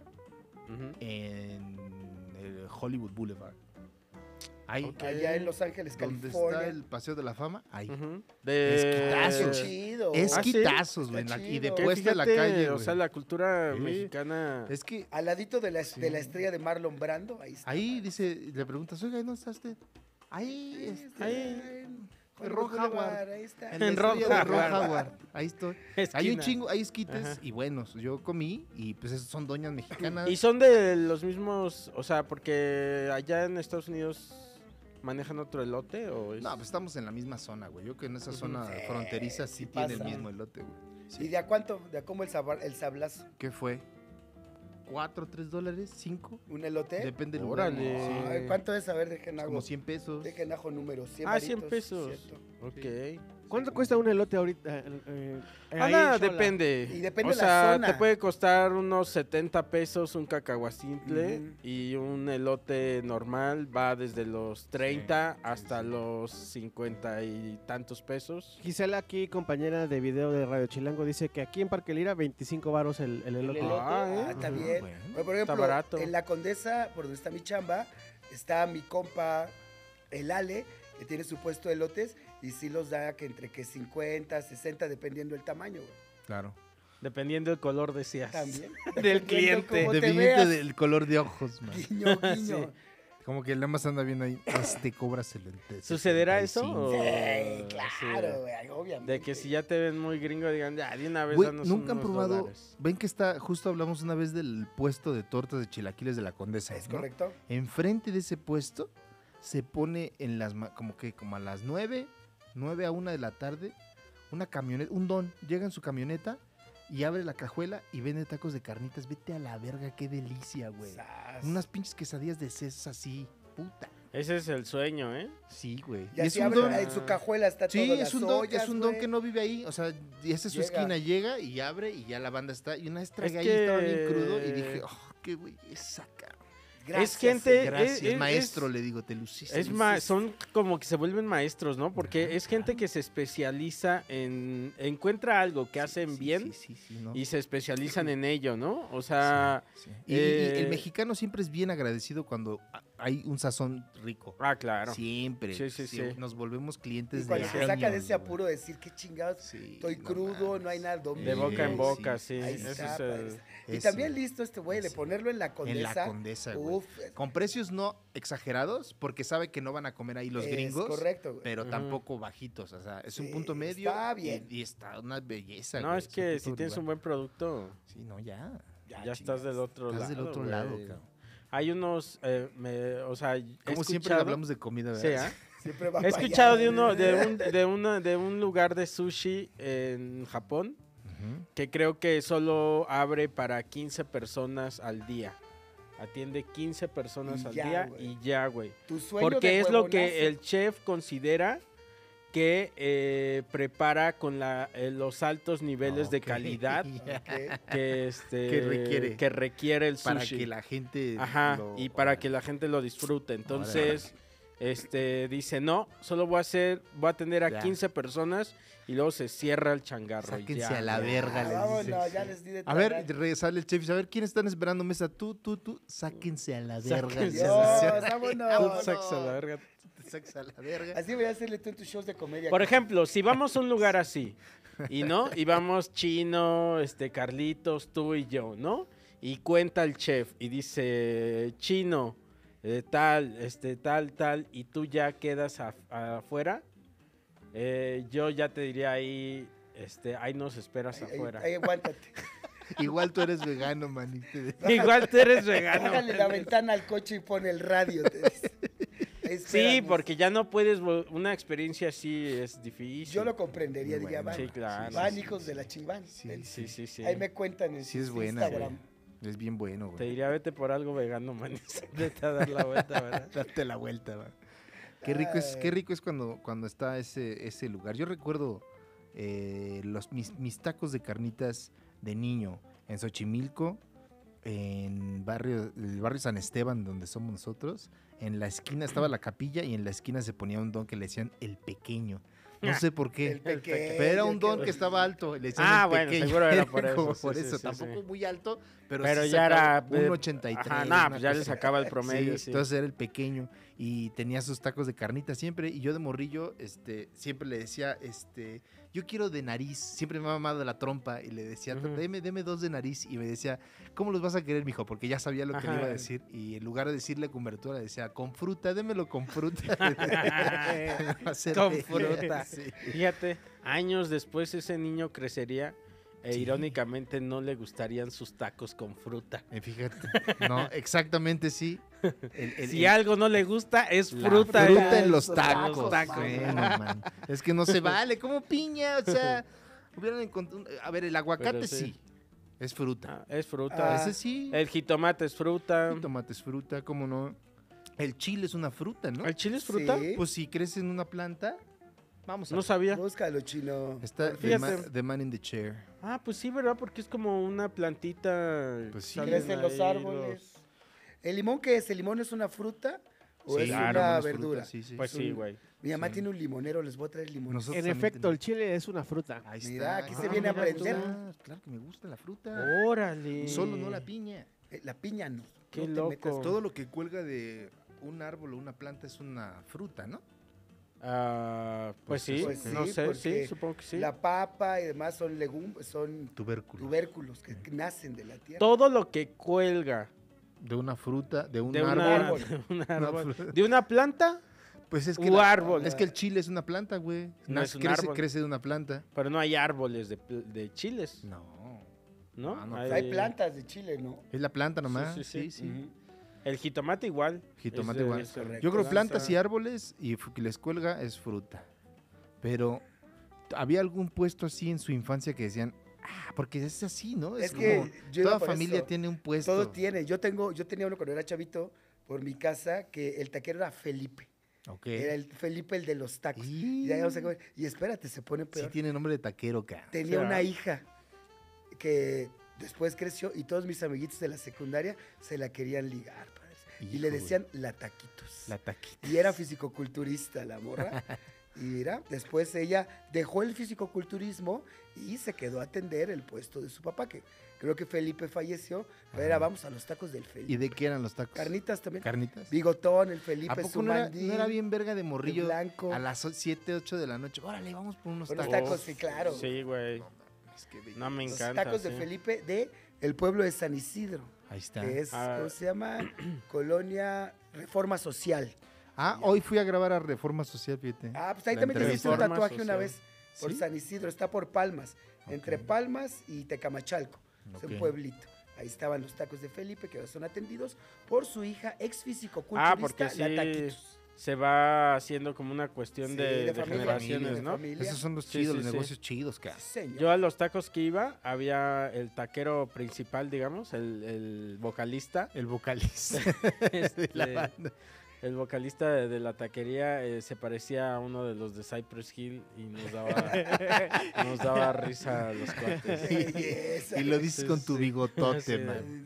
Ujú. En el Hollywood Boulevard. Ahí, Ok. Allá en Los Ángeles, donde está California. el Paseo de la Fama, ahí. Ujú. Esquitazos. Qué chido. Esquitazos, güey. Está Y de chido. Que puesta en la fíjate, calle, o güey. sea, la cultura Sí. mexicana... Es que Al ladito de la Sí. estrella de Marlon Brando, ahí está. ahí dice, le preguntas, oiga, ¿dónde está usted? Ahí, está, ahí. en en Ron Boulevard, Howard. ahí está. En la En Ron estrella de Ron Howard. Howard. Ahí estoy. esquina. Hay un chingo, hay esquites Ajá. y buenos. Yo comí y pues esas son doñas mexicanas. Y son de los mismos, o sea, porque allá en Estados Unidos manejan otro elote o es... No, pues estamos en la misma zona, güey. Yo que en esa Ujú. zona Sí, fronteriza sí sí tiene el pasa. mismo elote, güey. ¿Y de a cuánto? ¿De a cómo el sablazo? ¿Qué fue? ¿4, $3, 5? ¿Un elote? Depende del lugar. Órale. ¿no? Sí. Ay, ¿cuánto es? A ver, dejen Es ajo. como 100 pesos. Dejen ajo número 100 Ah, 100 varitos, pesos. ¿cierto? Ok. ¿Cuánto cuesta un elote ahorita? Ahí Ana, en Xola? depende. Y depende o de la sea, zona. te puede costar unos 70 pesos un cacahuacintle Ujú. y un elote normal va desde los 30 hasta los 50 y tantos pesos. Gisela, aquí, compañera de video de Radio Chilango, dice que aquí en Parque Lira 25 varos el El elote. elote, Ah, está ¿eh? bien. Bueno. Oye, por ejemplo, barato. en la Condesa, por donde está mi chamba, está mi compa, el Ale, que tiene su puesto de elotes y sí los da que entre que 50, 60, dependiendo del tamaño, güey. Claro. Dependiendo del color, decías. También. Del Dependiendo cliente. cómo te Dependiente veas. del color de ojos, man. Guiño, guiño. Sí. Como que nada más anda viendo ahí. Cobras el ente. ¿Sucederá eso? 65. o- Sí, sí, claro, güey, obviamente. De que si ya te ven muy gringo, digan, ya, de una vez Güey, danos nunca han unos probado. dólares. Ven que está. Justo hablamos una vez del puesto de tortas de chilaquiles de la Condesa. ¿Es ¿no? correcto? Enfrente de ese puesto se pone en las como a las 9 a 1 de la tarde, una camioneta, un don, llega en su camioneta y abre la cajuela y vende tacos de carnitas. Vete a la verga, qué delicia, güey. Sas. Unas pinches quesadillas de sesos así, puta. Ese es el sueño, ¿eh? Sí, güey. Y Y es así un abre, don. en su cajuela está Sí, todo, es las un don, ollas, es un don güey. que no vive ahí. O sea, y esa es su Llega. esquina, llega y abre y ya la banda está. Y una vez tragué ahí, que- estaba bien crudo y dije, oh, qué belleza, cabrón. Gracias, es gente- Gracias, es- maestro, le digo, te luciste. Son como que se vuelven maestros, ¿no? Porque es gente que se especializa en... Encuentra algo que hacen bien Sí, ¿no? y se especializan en ello, ¿no? O sea... Sí. Y el eh, mexicano siempre es bien agradecido cuando hay un sazón rico. Ah, claro. Siempre. Sí, sí, siempre sí. Nos volvemos Y clientes de cuando se saca de años, ese güey. apuro de decir, qué chingados, Sí, estoy no crudo, mames. no hay nada. De boca en Sí, boca, sí. Ahí Ese está, es padre. el... Y Ese. también listo este güey de Ese. ponerlo en la En Condesa. la Condesa, güey. Uf, Con precios no exagerados, porque sabe que no van a comer ahí los es gringos. correcto, güey. Pero Ujú. tampoco bajitos, o sea, es un Sí, punto medio. está bien. Y está una belleza. No, güey, es que un si puto tienes un lugar. buen producto, Sí, no, ya. ya estás del otro Estás lado. del otro güey. lado, cabrón. Hay unos, o sea, he Como siempre escuchado- hablamos de comida, Sí, ¿verdad? ¿ah? Siempre va He para allá, escuchado de güey. uno, de un lugar de sushi en Japón Ujú. que creo que solo abre para 15 personas al día. Atiende 15 personas Y al ya, día güey. y ya, güey. Tu sueño Porque de es lo huevonazo. que el chef considera que prepara con los altos niveles de Ok. calidad Ok. que requiere el Para sushi. que la gente Ajá, lo- y para que la gente lo disfrute. Entonces, dice, no, solo voy a atender a Ya. 15 personas y luego se cierra el changarro. y Sáquense ya, a la ya. verga, les Vámonos, dice. ya les di de A ver, tragar. sale el chef y dice, a ver, ¿quiénes están esperando mesa? Tú, sáquense a la verga. Sáquense dice. a la Dios, Tú vámonos. sacas a la verga. Te sacas a la verga. Así voy a hacerle tú en tus shows de comedia. Por ejemplo, si vamos a un lugar así, y vamos Chino, Carlitos, tú y yo, ¿no? Y cuenta el chef y dice, Chino, tal, y tú ya quedas afuera, yo ya te diría ahí, ahí nos esperas afuera. Ahí aguántate. Igual tú eres vegano, manito. Igual tú eres vegano. Bájale la ventana al coche y pone el radio. te dice. Ahí Sí, espéranos. porque ya no puedes, una experiencia así es difícil. Yo lo comprendería, Muy diría, bueno. van, Sí, claro. van hijos de la chingán. Sí. Ahí me cuentan en Sí es su buena, Instagram. Es bien bueno, Te güey. diría, vete por algo vegano, man. Vete a dar la vuelta, ¿verdad? Date la vuelta, va. Ay. Qué rico es cuando está ese lugar. Yo recuerdo mis tacos de carnitas de niño en Xochimilco, en el barrio San Esteban, donde somos nosotros. En la esquina estaba la capilla y en la esquina se ponía un don que le decían el pequeño. No sé por qué. El pequeño. Pero era un qué don que bonito. estaba alto. Le decían Ah, el bueno, pequeño. seguro era por eso, Como sí, por sí, eso. sí, Tampoco sí. muy alto, pero Pero sí ya sacaba era un 83. Ajá, nada, pues ya cosa le sacaba el promedio, Sí, sí. entonces era el pequeño y tenía sus tacos de carnita siempre y yo de morrillo siempre le decía yo quiero de nariz, siempre me ha mamado la trompa y le decía, Ujú. deme 2 de nariz y me decía, ¿cómo los vas a querer, mijo? Porque ya sabía lo que le Ajá. iba a decir y en lugar de decirle con verdura decía, con fruta, démelo con fruta. Va a ser Con de- fruta. Sí. Fíjate, años después ese niño crecería e Sí. irónicamente no le gustarían sus tacos con fruta. Fíjate, no, exactamente sí. Si algo no le gusta, es La fruta. fruta en en los los tacos. tacos, Bueno, man. Es que no se vale, como piña, o sea, hubieran encontrado... A ver, el aguacate Pero sí. sí. Es fruta. Es fruta. Ah. Ese sí. El jitomate es fruta. El tomate es fruta, ¿cómo no? El chile es una fruta, ¿no? ¿El chile es fruta? Sí. Pues si crece en una planta, vamos a No ver. sabía. Búscalo, chino. Está Fíjate. the man in the chair. Ah, pues sí, ¿verdad? Porque es como una plantita. Pues sí. salen Crecen los ahí árboles. ¿El limón qué es? ¿El limón es una fruta o Sí, es claro, una limón es verdura? fruta, sí, sí. Pues sí, güey. Mi mamá Sí. tiene un limonero, les voy a traer limón. Nosotros En también efecto, tenemos- el chile es una fruta. Ahí Mira, está. aquí se viene a mira tú. aprender. Claro que me gusta la fruta. Órale. Solo no la piña. La piña no. Qué no te loco. metas. Todo lo que cuelga de un árbol o una planta es una fruta, ¿no? Ah, pues sí, Pues no sí, sé, porque sí, supongo que sí. La papa y demás son legumbres, son Tubérculo. tubérculos que nacen de la tierra. Todo lo que cuelga De una fruta, de un de, árbol. árbol. de un Una árbol, fruta. de una planta, Pues es que u árbol. es que el chile es una planta, güey. No es un crece, árbol. crece de una planta. pero no hay árboles de chiles, No. ¿no? No, no, Hay plantas de Chile, ¿no? Es la planta nomás. Sí, Sí, sí, sí. Ujú. El jitomate igual. Jitomate es igual. correcto. Yo creo Planta. plantas y árboles y que les cuelga es fruta. Pero había algún puesto así en su infancia que decían, porque es así, ¿no? Es como que yo iba toda por familia eso. tiene un puesto. Todo tiene. Yo tenía uno cuando era chavito por mi casa que el taquero era Felipe. Ok. Era el Felipe el de los tacos. Y- Y, ahí vamos a comer. Y espérate, se pone Sí peor. tiene nombre de taquero, cara. Tenía Sí, una ¿ah? hija que después creció y todos mis amiguitos de la secundaria se la querían ligar, padres. Y le Hijo, decían la taquitos. La taquita. Y era fisicoculturista la morra. Y mira, después ella dejó el fisicoculturismo y se quedó a atender el puesto de su papá, que creo que Felipe falleció. Pero era, Ajá. vamos a los tacos del Felipe. ¿Y de qué eran los tacos? Carnitas también. Carnitas. Bigotón, el ¿A Felipe, poco su no era, mandil, no era bien verga de el morrillo blanco. a las 7, 8 de la noche? Órale, vamos por unos Unos tacos. tacos, sí, claro. Sí, güey. No mames, qué belleza. No me Los encanta. tacos de sí. Felipe de el pueblo de San Isidro. Ahí está. Que es, Ah. ¿cómo se llama? Colonia Reforma Social. Hoy fui a grabar a Reforma Social, fíjate. Ah, pues ahí La también te hiciste un Reforma tatuaje una Social. vez por ¿Sí? San Isidro, está por Palmas, entre Ok. Palmas y Tecamachalco, es Ok. un pueblito. Ahí estaban los tacos de Felipe, que ahora son atendidos por su hija ex físico Ah, porque culturista, la sí Taquitos. se va haciendo como una cuestión Sí, de familia, generaciones, de ¿no? familia. Esos son los Sí, chidos, sí, los sí. negocios chidos, cara. Sí, señor. Yo a los tacos que iba, había el taquero principal, digamos, el vocalista. El vocalista este, de la banda. el vocalista de la taquería se parecía a uno de los de Cypress Hill y nos daba risa a los cuates. Y lo dices Sí, con tu sí. bigotote, Sí. man.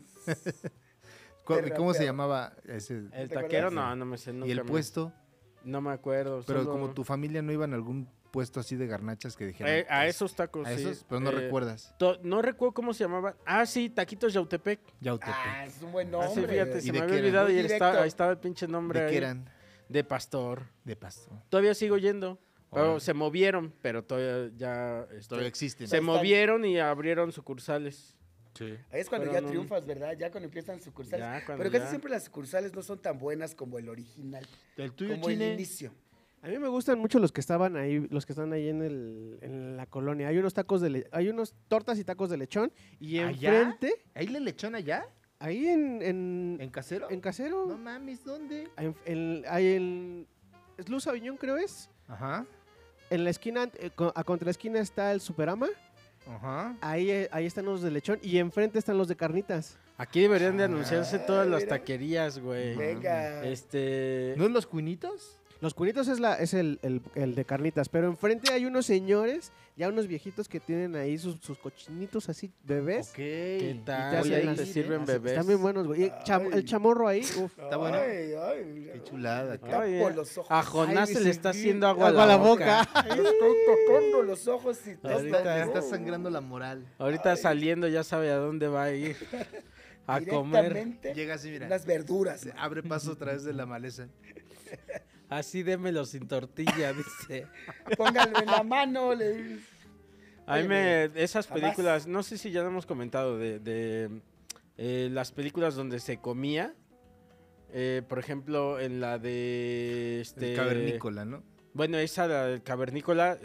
Te ¿Cómo se rapeo. llamaba ese? El ¿Te taquero, acuerdas? no me sé. ¿Y nunca el me- puesto? No me acuerdo. Pero solo- como tu familia no iba en algún puesto así de garnachas que dijeran... A esos tacos, a sí. esos, pero no recuerdas. No recuerdo cómo se llamaban. Ah, sí, Taquitos Yautepec. Yautepec. Ah, es un buen Ah, sí, nombre. fíjate, ¿Y se de me había qué eran? olvidado Muy y directo. ahí estaba el pinche nombre ¿De ahí. qué eran? De Pastor. De pasto. Todavía sigo yendo. Pero Órale. se movieron, pero todavía ya... Todavía existen. se Están- movieron y abrieron sucursales. Sí. Ahí es cuando Fueron ya un- triunfas, ¿verdad? Ya cuando empiezan sucursales. Ya, cuando Pero casi ya- siempre las sucursales no son tan buenas como el original, ¿El tuyo, como el Chine? inicio. A mí me gustan mucho los que estaban ahí, los que están ahí en la colonia. Hay unos hay unos tortas y tacos de lechón y ¿Allá? enfrente, ¿Ahí le lechón allá? ahí en ¿En casero? Casero, No mames, ¿dónde? hay es Luz Aviñón creo es. Ajá. En la esquina, a contra la esquina está el Superama. Ajá. Ahí están los de lechón y enfrente están los de carnitas. Aquí deberían de anunciarse Ah, todas las mira. taquerías, güey. Venga. ¿No es los cuinitos? Los cunitos es el de carnitas, pero enfrente hay unos señores, ya unos viejitos que tienen ahí sus cochinitos así, bebés. Ok. ¿Qué te tal? hacen Ahí las- te sirven Así, bebés. Están bien buenos, güey. Y Ay. el chamorro ahí, uf. ¿Está bueno? Ay, Qué chulada. me cabrón. Ay, tapo los ojos. A Jonás Ay, se le está sí, haciendo agua, agua a la a la boca. Me estoy tocando los ojos y Le Ahorita- está sangrando la moral. Ahorita Ay. saliendo ya sabe a dónde va a ir. A comer. directamente Llega así, mira. unas verduras. Se abre paso a través de la maleza. Así démelo sin tortilla, dice. Pónganlo en la mano. A mí esas jamás. películas, no sé si ya lo hemos comentado, las películas donde se comía. Por ejemplo, en la de... El cavernícola, ¿no? Bueno, esa la del cavernícola,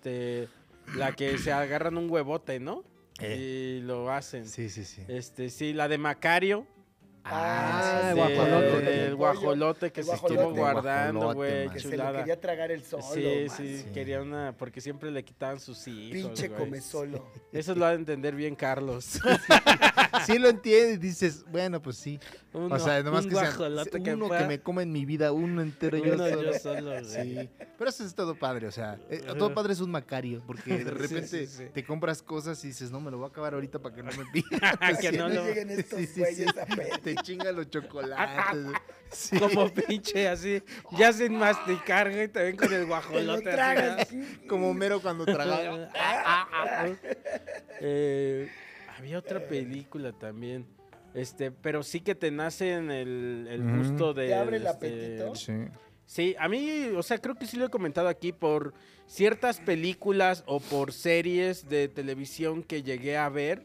la que se agarran un huevote, ¿no? Y lo hacen. Sí, sí, sí. Sí, la de Macario. Ah, sí, el guajolote. El guajolote que El se estuvo guajolote. guardando, Guajolote, güey, man. Que se lo chulada. quería tragar el solo. Sí, man. sí, Sí. quería una, porque siempre le quitaban sus hijos, Pinche güey. come solo. Eso lo ha de entender bien Carlos. Sí lo entiendes y dices, bueno, pues sí. Uno, O sea, nomás un que sea guajolote uno pueda- que me come en mi vida, uno entero yo uno solo. yo solo, güey. Sí, pero eso es todo padre, o sea, todo padre es un Macario, porque de repente sí. te compras cosas y dices, no, me lo voy a acabar ahorita para que no me pidan. Que no No lo- lleguen estos Sí, sí, güeyes sí. a pedir. Te chinga los chocolates. Sí. Como pinche así, ya sin masticar, güey, te ven con el Te lo guajolote. tragas. así, Como Homero cuando ¿no? tragaba. Había otra película también. Pero sí que te nace en el Ujú. gusto de. ¿Te abre el apetito? Sí. Sí, a mí, o sea, creo que sí lo he comentado aquí por ciertas películas o por series de televisión que llegué a ver,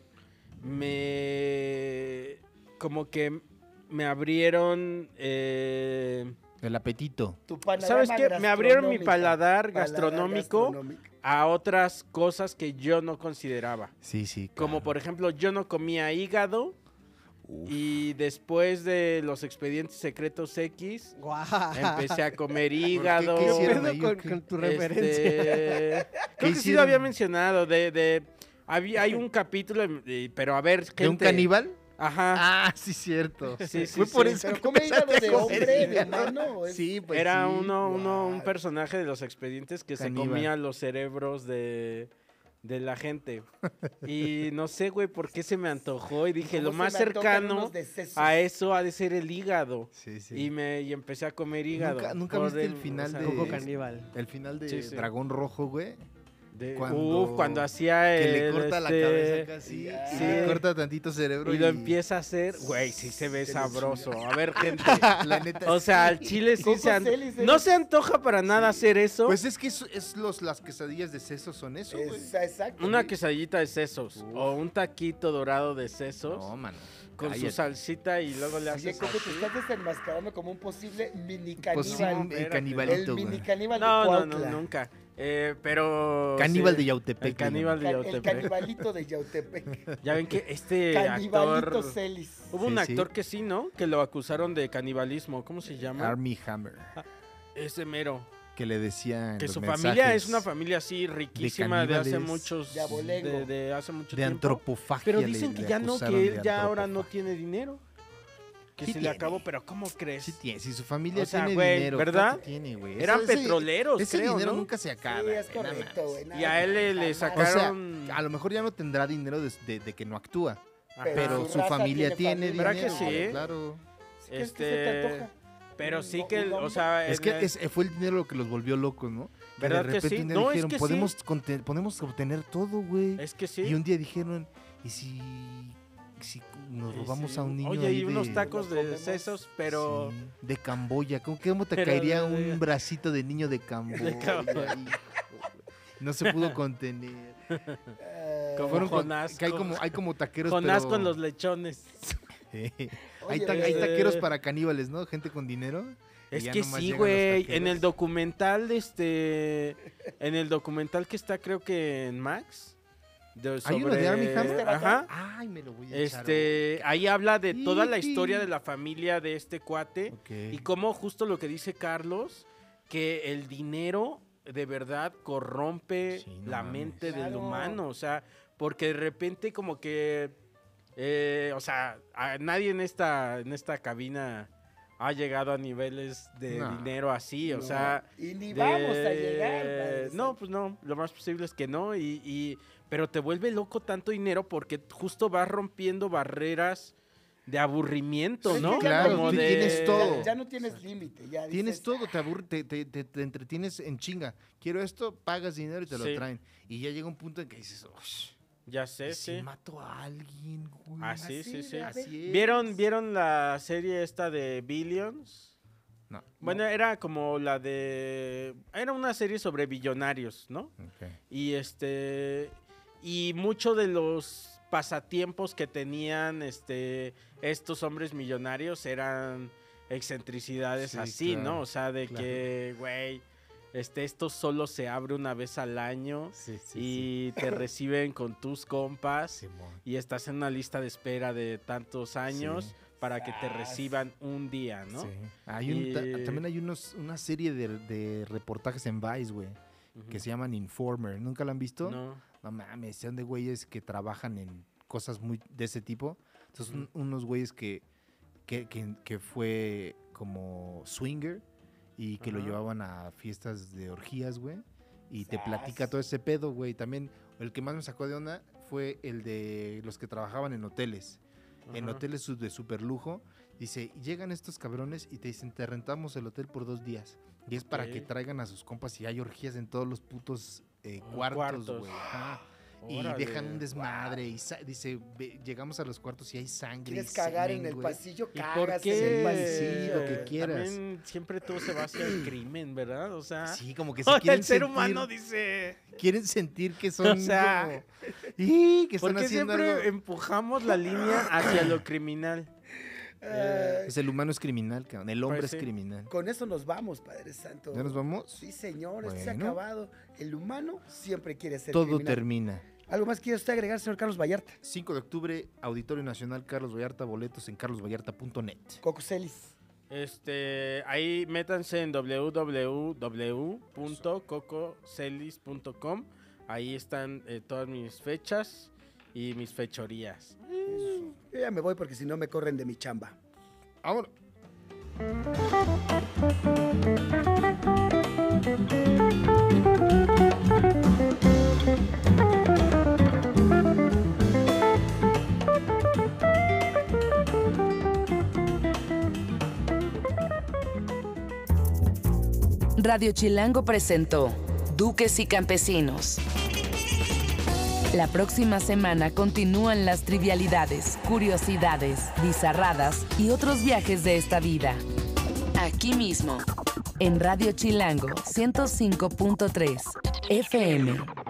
como que me abrieron, El apetito. Tu panorama ¿sabes qué? Me abrieron mi gastronómico. paladar gastronómico gastronómico. a otras cosas que yo no consideraba. Sí, sí. Como por ejemplo, yo no comía hígado. Uf. Y después de los expedientes secretos X, Guau. empecé a comer ¿Qué hígado. ¿Qué hicieron pedo ahí, con, o qué? con tu referencia? Creo que sí lo había mencionado. Hay un capítulo, pero a ver, gente. ¿De un caníbal? Ajá. Ah, sí, cierto. Sí, sí, Fue por sí. eso Pero que come hígado empezaste de a comer hombre, de hígado. humano. es- Sí, pues Era sí. un Wow. personaje de los expedientes que Caníbal. se comía los cerebros de la gente. Y no sé, güey, por qué se me antojó. Y dije, lo ¿Cómo más se me antojan cercano unos de sesos? a eso ha de ser el hígado. Sí, sí. Y empecé a comer hígado. ¿Nunca Por viste el final de- Coco caníbal. El final de Sí, sí. Dragón Rojo, güey. Cuando, cuando hacía Que el, le corta la cabeza casi. sí. Le corta tantito cerebro. y lo empieza a hacer, güey, sí se ve Se lo sabroso. A ver, gente. La neta. O sea, al chile sí Coco se Celis, no se antoja para nada hacer eso. Pues es que las quesadillas de sesos son eso, güey. Exacto. Una quesadillita de sesos o un taquito dorado de sesos No, mano. con cállate. su salsita y luego le Oye, haces Coco, te así. estás desenmascarando como un posible mini Pues sí, caníbal. el canibalito, el güey. mini caníbal de No, Cuautla. nunca. Pero Caníbal sí, de Yautepec. el caníbal de El Yautepec. canibalito de Yautepec. Ya ven que este Canibalito actor Celis. hubo un Sí, actor sí. que sí, ¿no? Que lo acusaron de canibalismo. ¿Cómo se llama? Armie Hammer. Ese mero. Que le decía. en Que los su familia mensajes es una familia así riquísima de hace caníbales, muchos de abolengo. de hace mucho de tiempo. antropofagia. Pero le- dicen que le ya no, acusaron que de él ya ahora no antropofagia. tiene dinero. que Sí se le tiene. acabó, pero ¿cómo crees? Sí tiene, si su familia O sea, tiene güey, dinero, ¿verdad? claro que tiene, güey. Eran Ese- petroleros, ese creo, dinero ¿no? nunca se acaba. Sí, es güey, no correcto, mames. güey. Y a él le jamás. sacaron... A lo mejor ya no tendrá dinero de que no actúa, Ajá. pero su su raza familia tiene tiene familia. ¿Verdad dinero, que sí? güey, claro. ¿Qué es que se te antoja? Pero sí No, que, no, o sea... Es que fue el dinero lo que los volvió locos, ¿no? ¿Verdad de que repente sí? un día No, es dijeron, que podemos obtener todo, güey. Es que sí. Y un día dijeron, ¿y si nos Y robamos sí. a un niño Oye, ahí y unos de- tacos Lo de comemos. sesos, pero... Sí, de Camboya? ¿Cómo te Pero caería de- un bracito de niño de Camboya? Camboya. Hijo, güey? No se pudo contener. Como Fueron con- Jonás. que hay como taqueros, Jonás pero- con los lechones. hay Oye, hay taqueros para caníbales, ¿no? Gente con dinero. y Es ya que nomás sí, llegan los güey. taqueros. En el documental, en el documental que está, creo que en Max. ¿Hay uno de Armie Hammer? Ajá. Ay, me lo voy a echar. Ahí habla de toda la Iji. historia de la familia de este cuate. Ok. Y cómo justo lo que dice Carlos, que el dinero de verdad corrompe Sí, no la mames. mente del Claro. humano. O sea, porque de repente como que, o sea, nadie en esta cabina ha llegado a niveles de No. dinero así. O No, sea, y ni vamos a llegar. de- padre No, santo. pues no, lo más posible es que no. Pero te vuelve loco tanto dinero porque justo vas rompiendo barreras de aburrimiento, Es que ¿no? ya Claro, Como tú de- tienes todo. Ya no tienes límite. Ya Tienes dices, todo, te aburre, te entretienes en chinga. Quiero esto, pagas dinero y te Sí. lo traen. Y ya llega un punto en que dices, "Ush, Ya ¿y sé, si sí. mato a alguien, güey?" Ah, sí, sí, sí. Así es. ¿Vieron la serie esta de Billions? No. Bueno, era como la de... Era una serie sobre billonarios, ¿no? Ok. Y mucho de los pasatiempos que tenían estos hombres millonarios eran excentricidades Sí, así, claro, ¿no? O sea, de claro. que, güey, esto solo se abre una vez al año Sí, sí, y te reciben con tus compas Simón. y estás en una lista de espera de tantos años Sí. para que te reciban un día, ¿no? Sí. Hay Y- también hay una serie de reportajes en Vice, güey, Ujú. que se llaman Informer. ¿Nunca la han visto? No. No mames, son de güeyes que trabajan en cosas muy de ese tipo. Entonces, Ujú. unos güeyes que fue como swinger y que lo Ajá. llevaban a fiestas de orgías, güey. Y te Sas. platica todo ese pedo, güey. También el que más me sacó de onda fue el de los que trabajaban en hoteles. En Ajá. hoteles de super lujo. Dice, llegan estos cabrones y te dicen, te rentamos el hotel por 2 días. Y es para que Ok. traigan a sus compas y hay orgías en todos los putos Cuartos. cuartos, güey. Ajá. Y Órale. dejan un desmadre y dice, llegamos a los cuartos y hay sangre. ¿Quieres y cagar en semen, el güey. pasillo? ¿Y por Cagas qué? en el Sí, pasillo. lo que quieras. También siempre todo se va hacia el crimen, ¿verdad? O sea, Sí, como que se o sea, quieren el ser sentir, humano dice... quieren sentir que son O sea, como- y que están ¿Por qué haciendo siempre algo. empujamos la línea hacia lo criminal? Ay, Pues el humano es criminal, cabrón. El hombre Pues es sí. criminal. con eso nos vamos, Padre Santo. ¿Ya nos vamos? Sí, señor, esto se ha Bueno. acabado. El humano siempre quiere ser Todo criminal. termina. ¿Algo más quiere usted agregar, señor Carlos Vallarta? 5 de octubre, Auditorio Nacional Carlos Vallarta, boletos en carlosvallarta.net. Coco Celis. Ahí métanse en www.cococelis.com. Ahí están todas mis fechas y mis fechorías. Yo ya me voy porque si no me corren de mi chamba. Ahora. Radio Chilango presentó Duques y Campesinos. La próxima semana continúan las trivialidades, curiosidades, bizarradas y otros viajes de esta vida. Aquí mismo, en Radio Chilango 105.3 FM.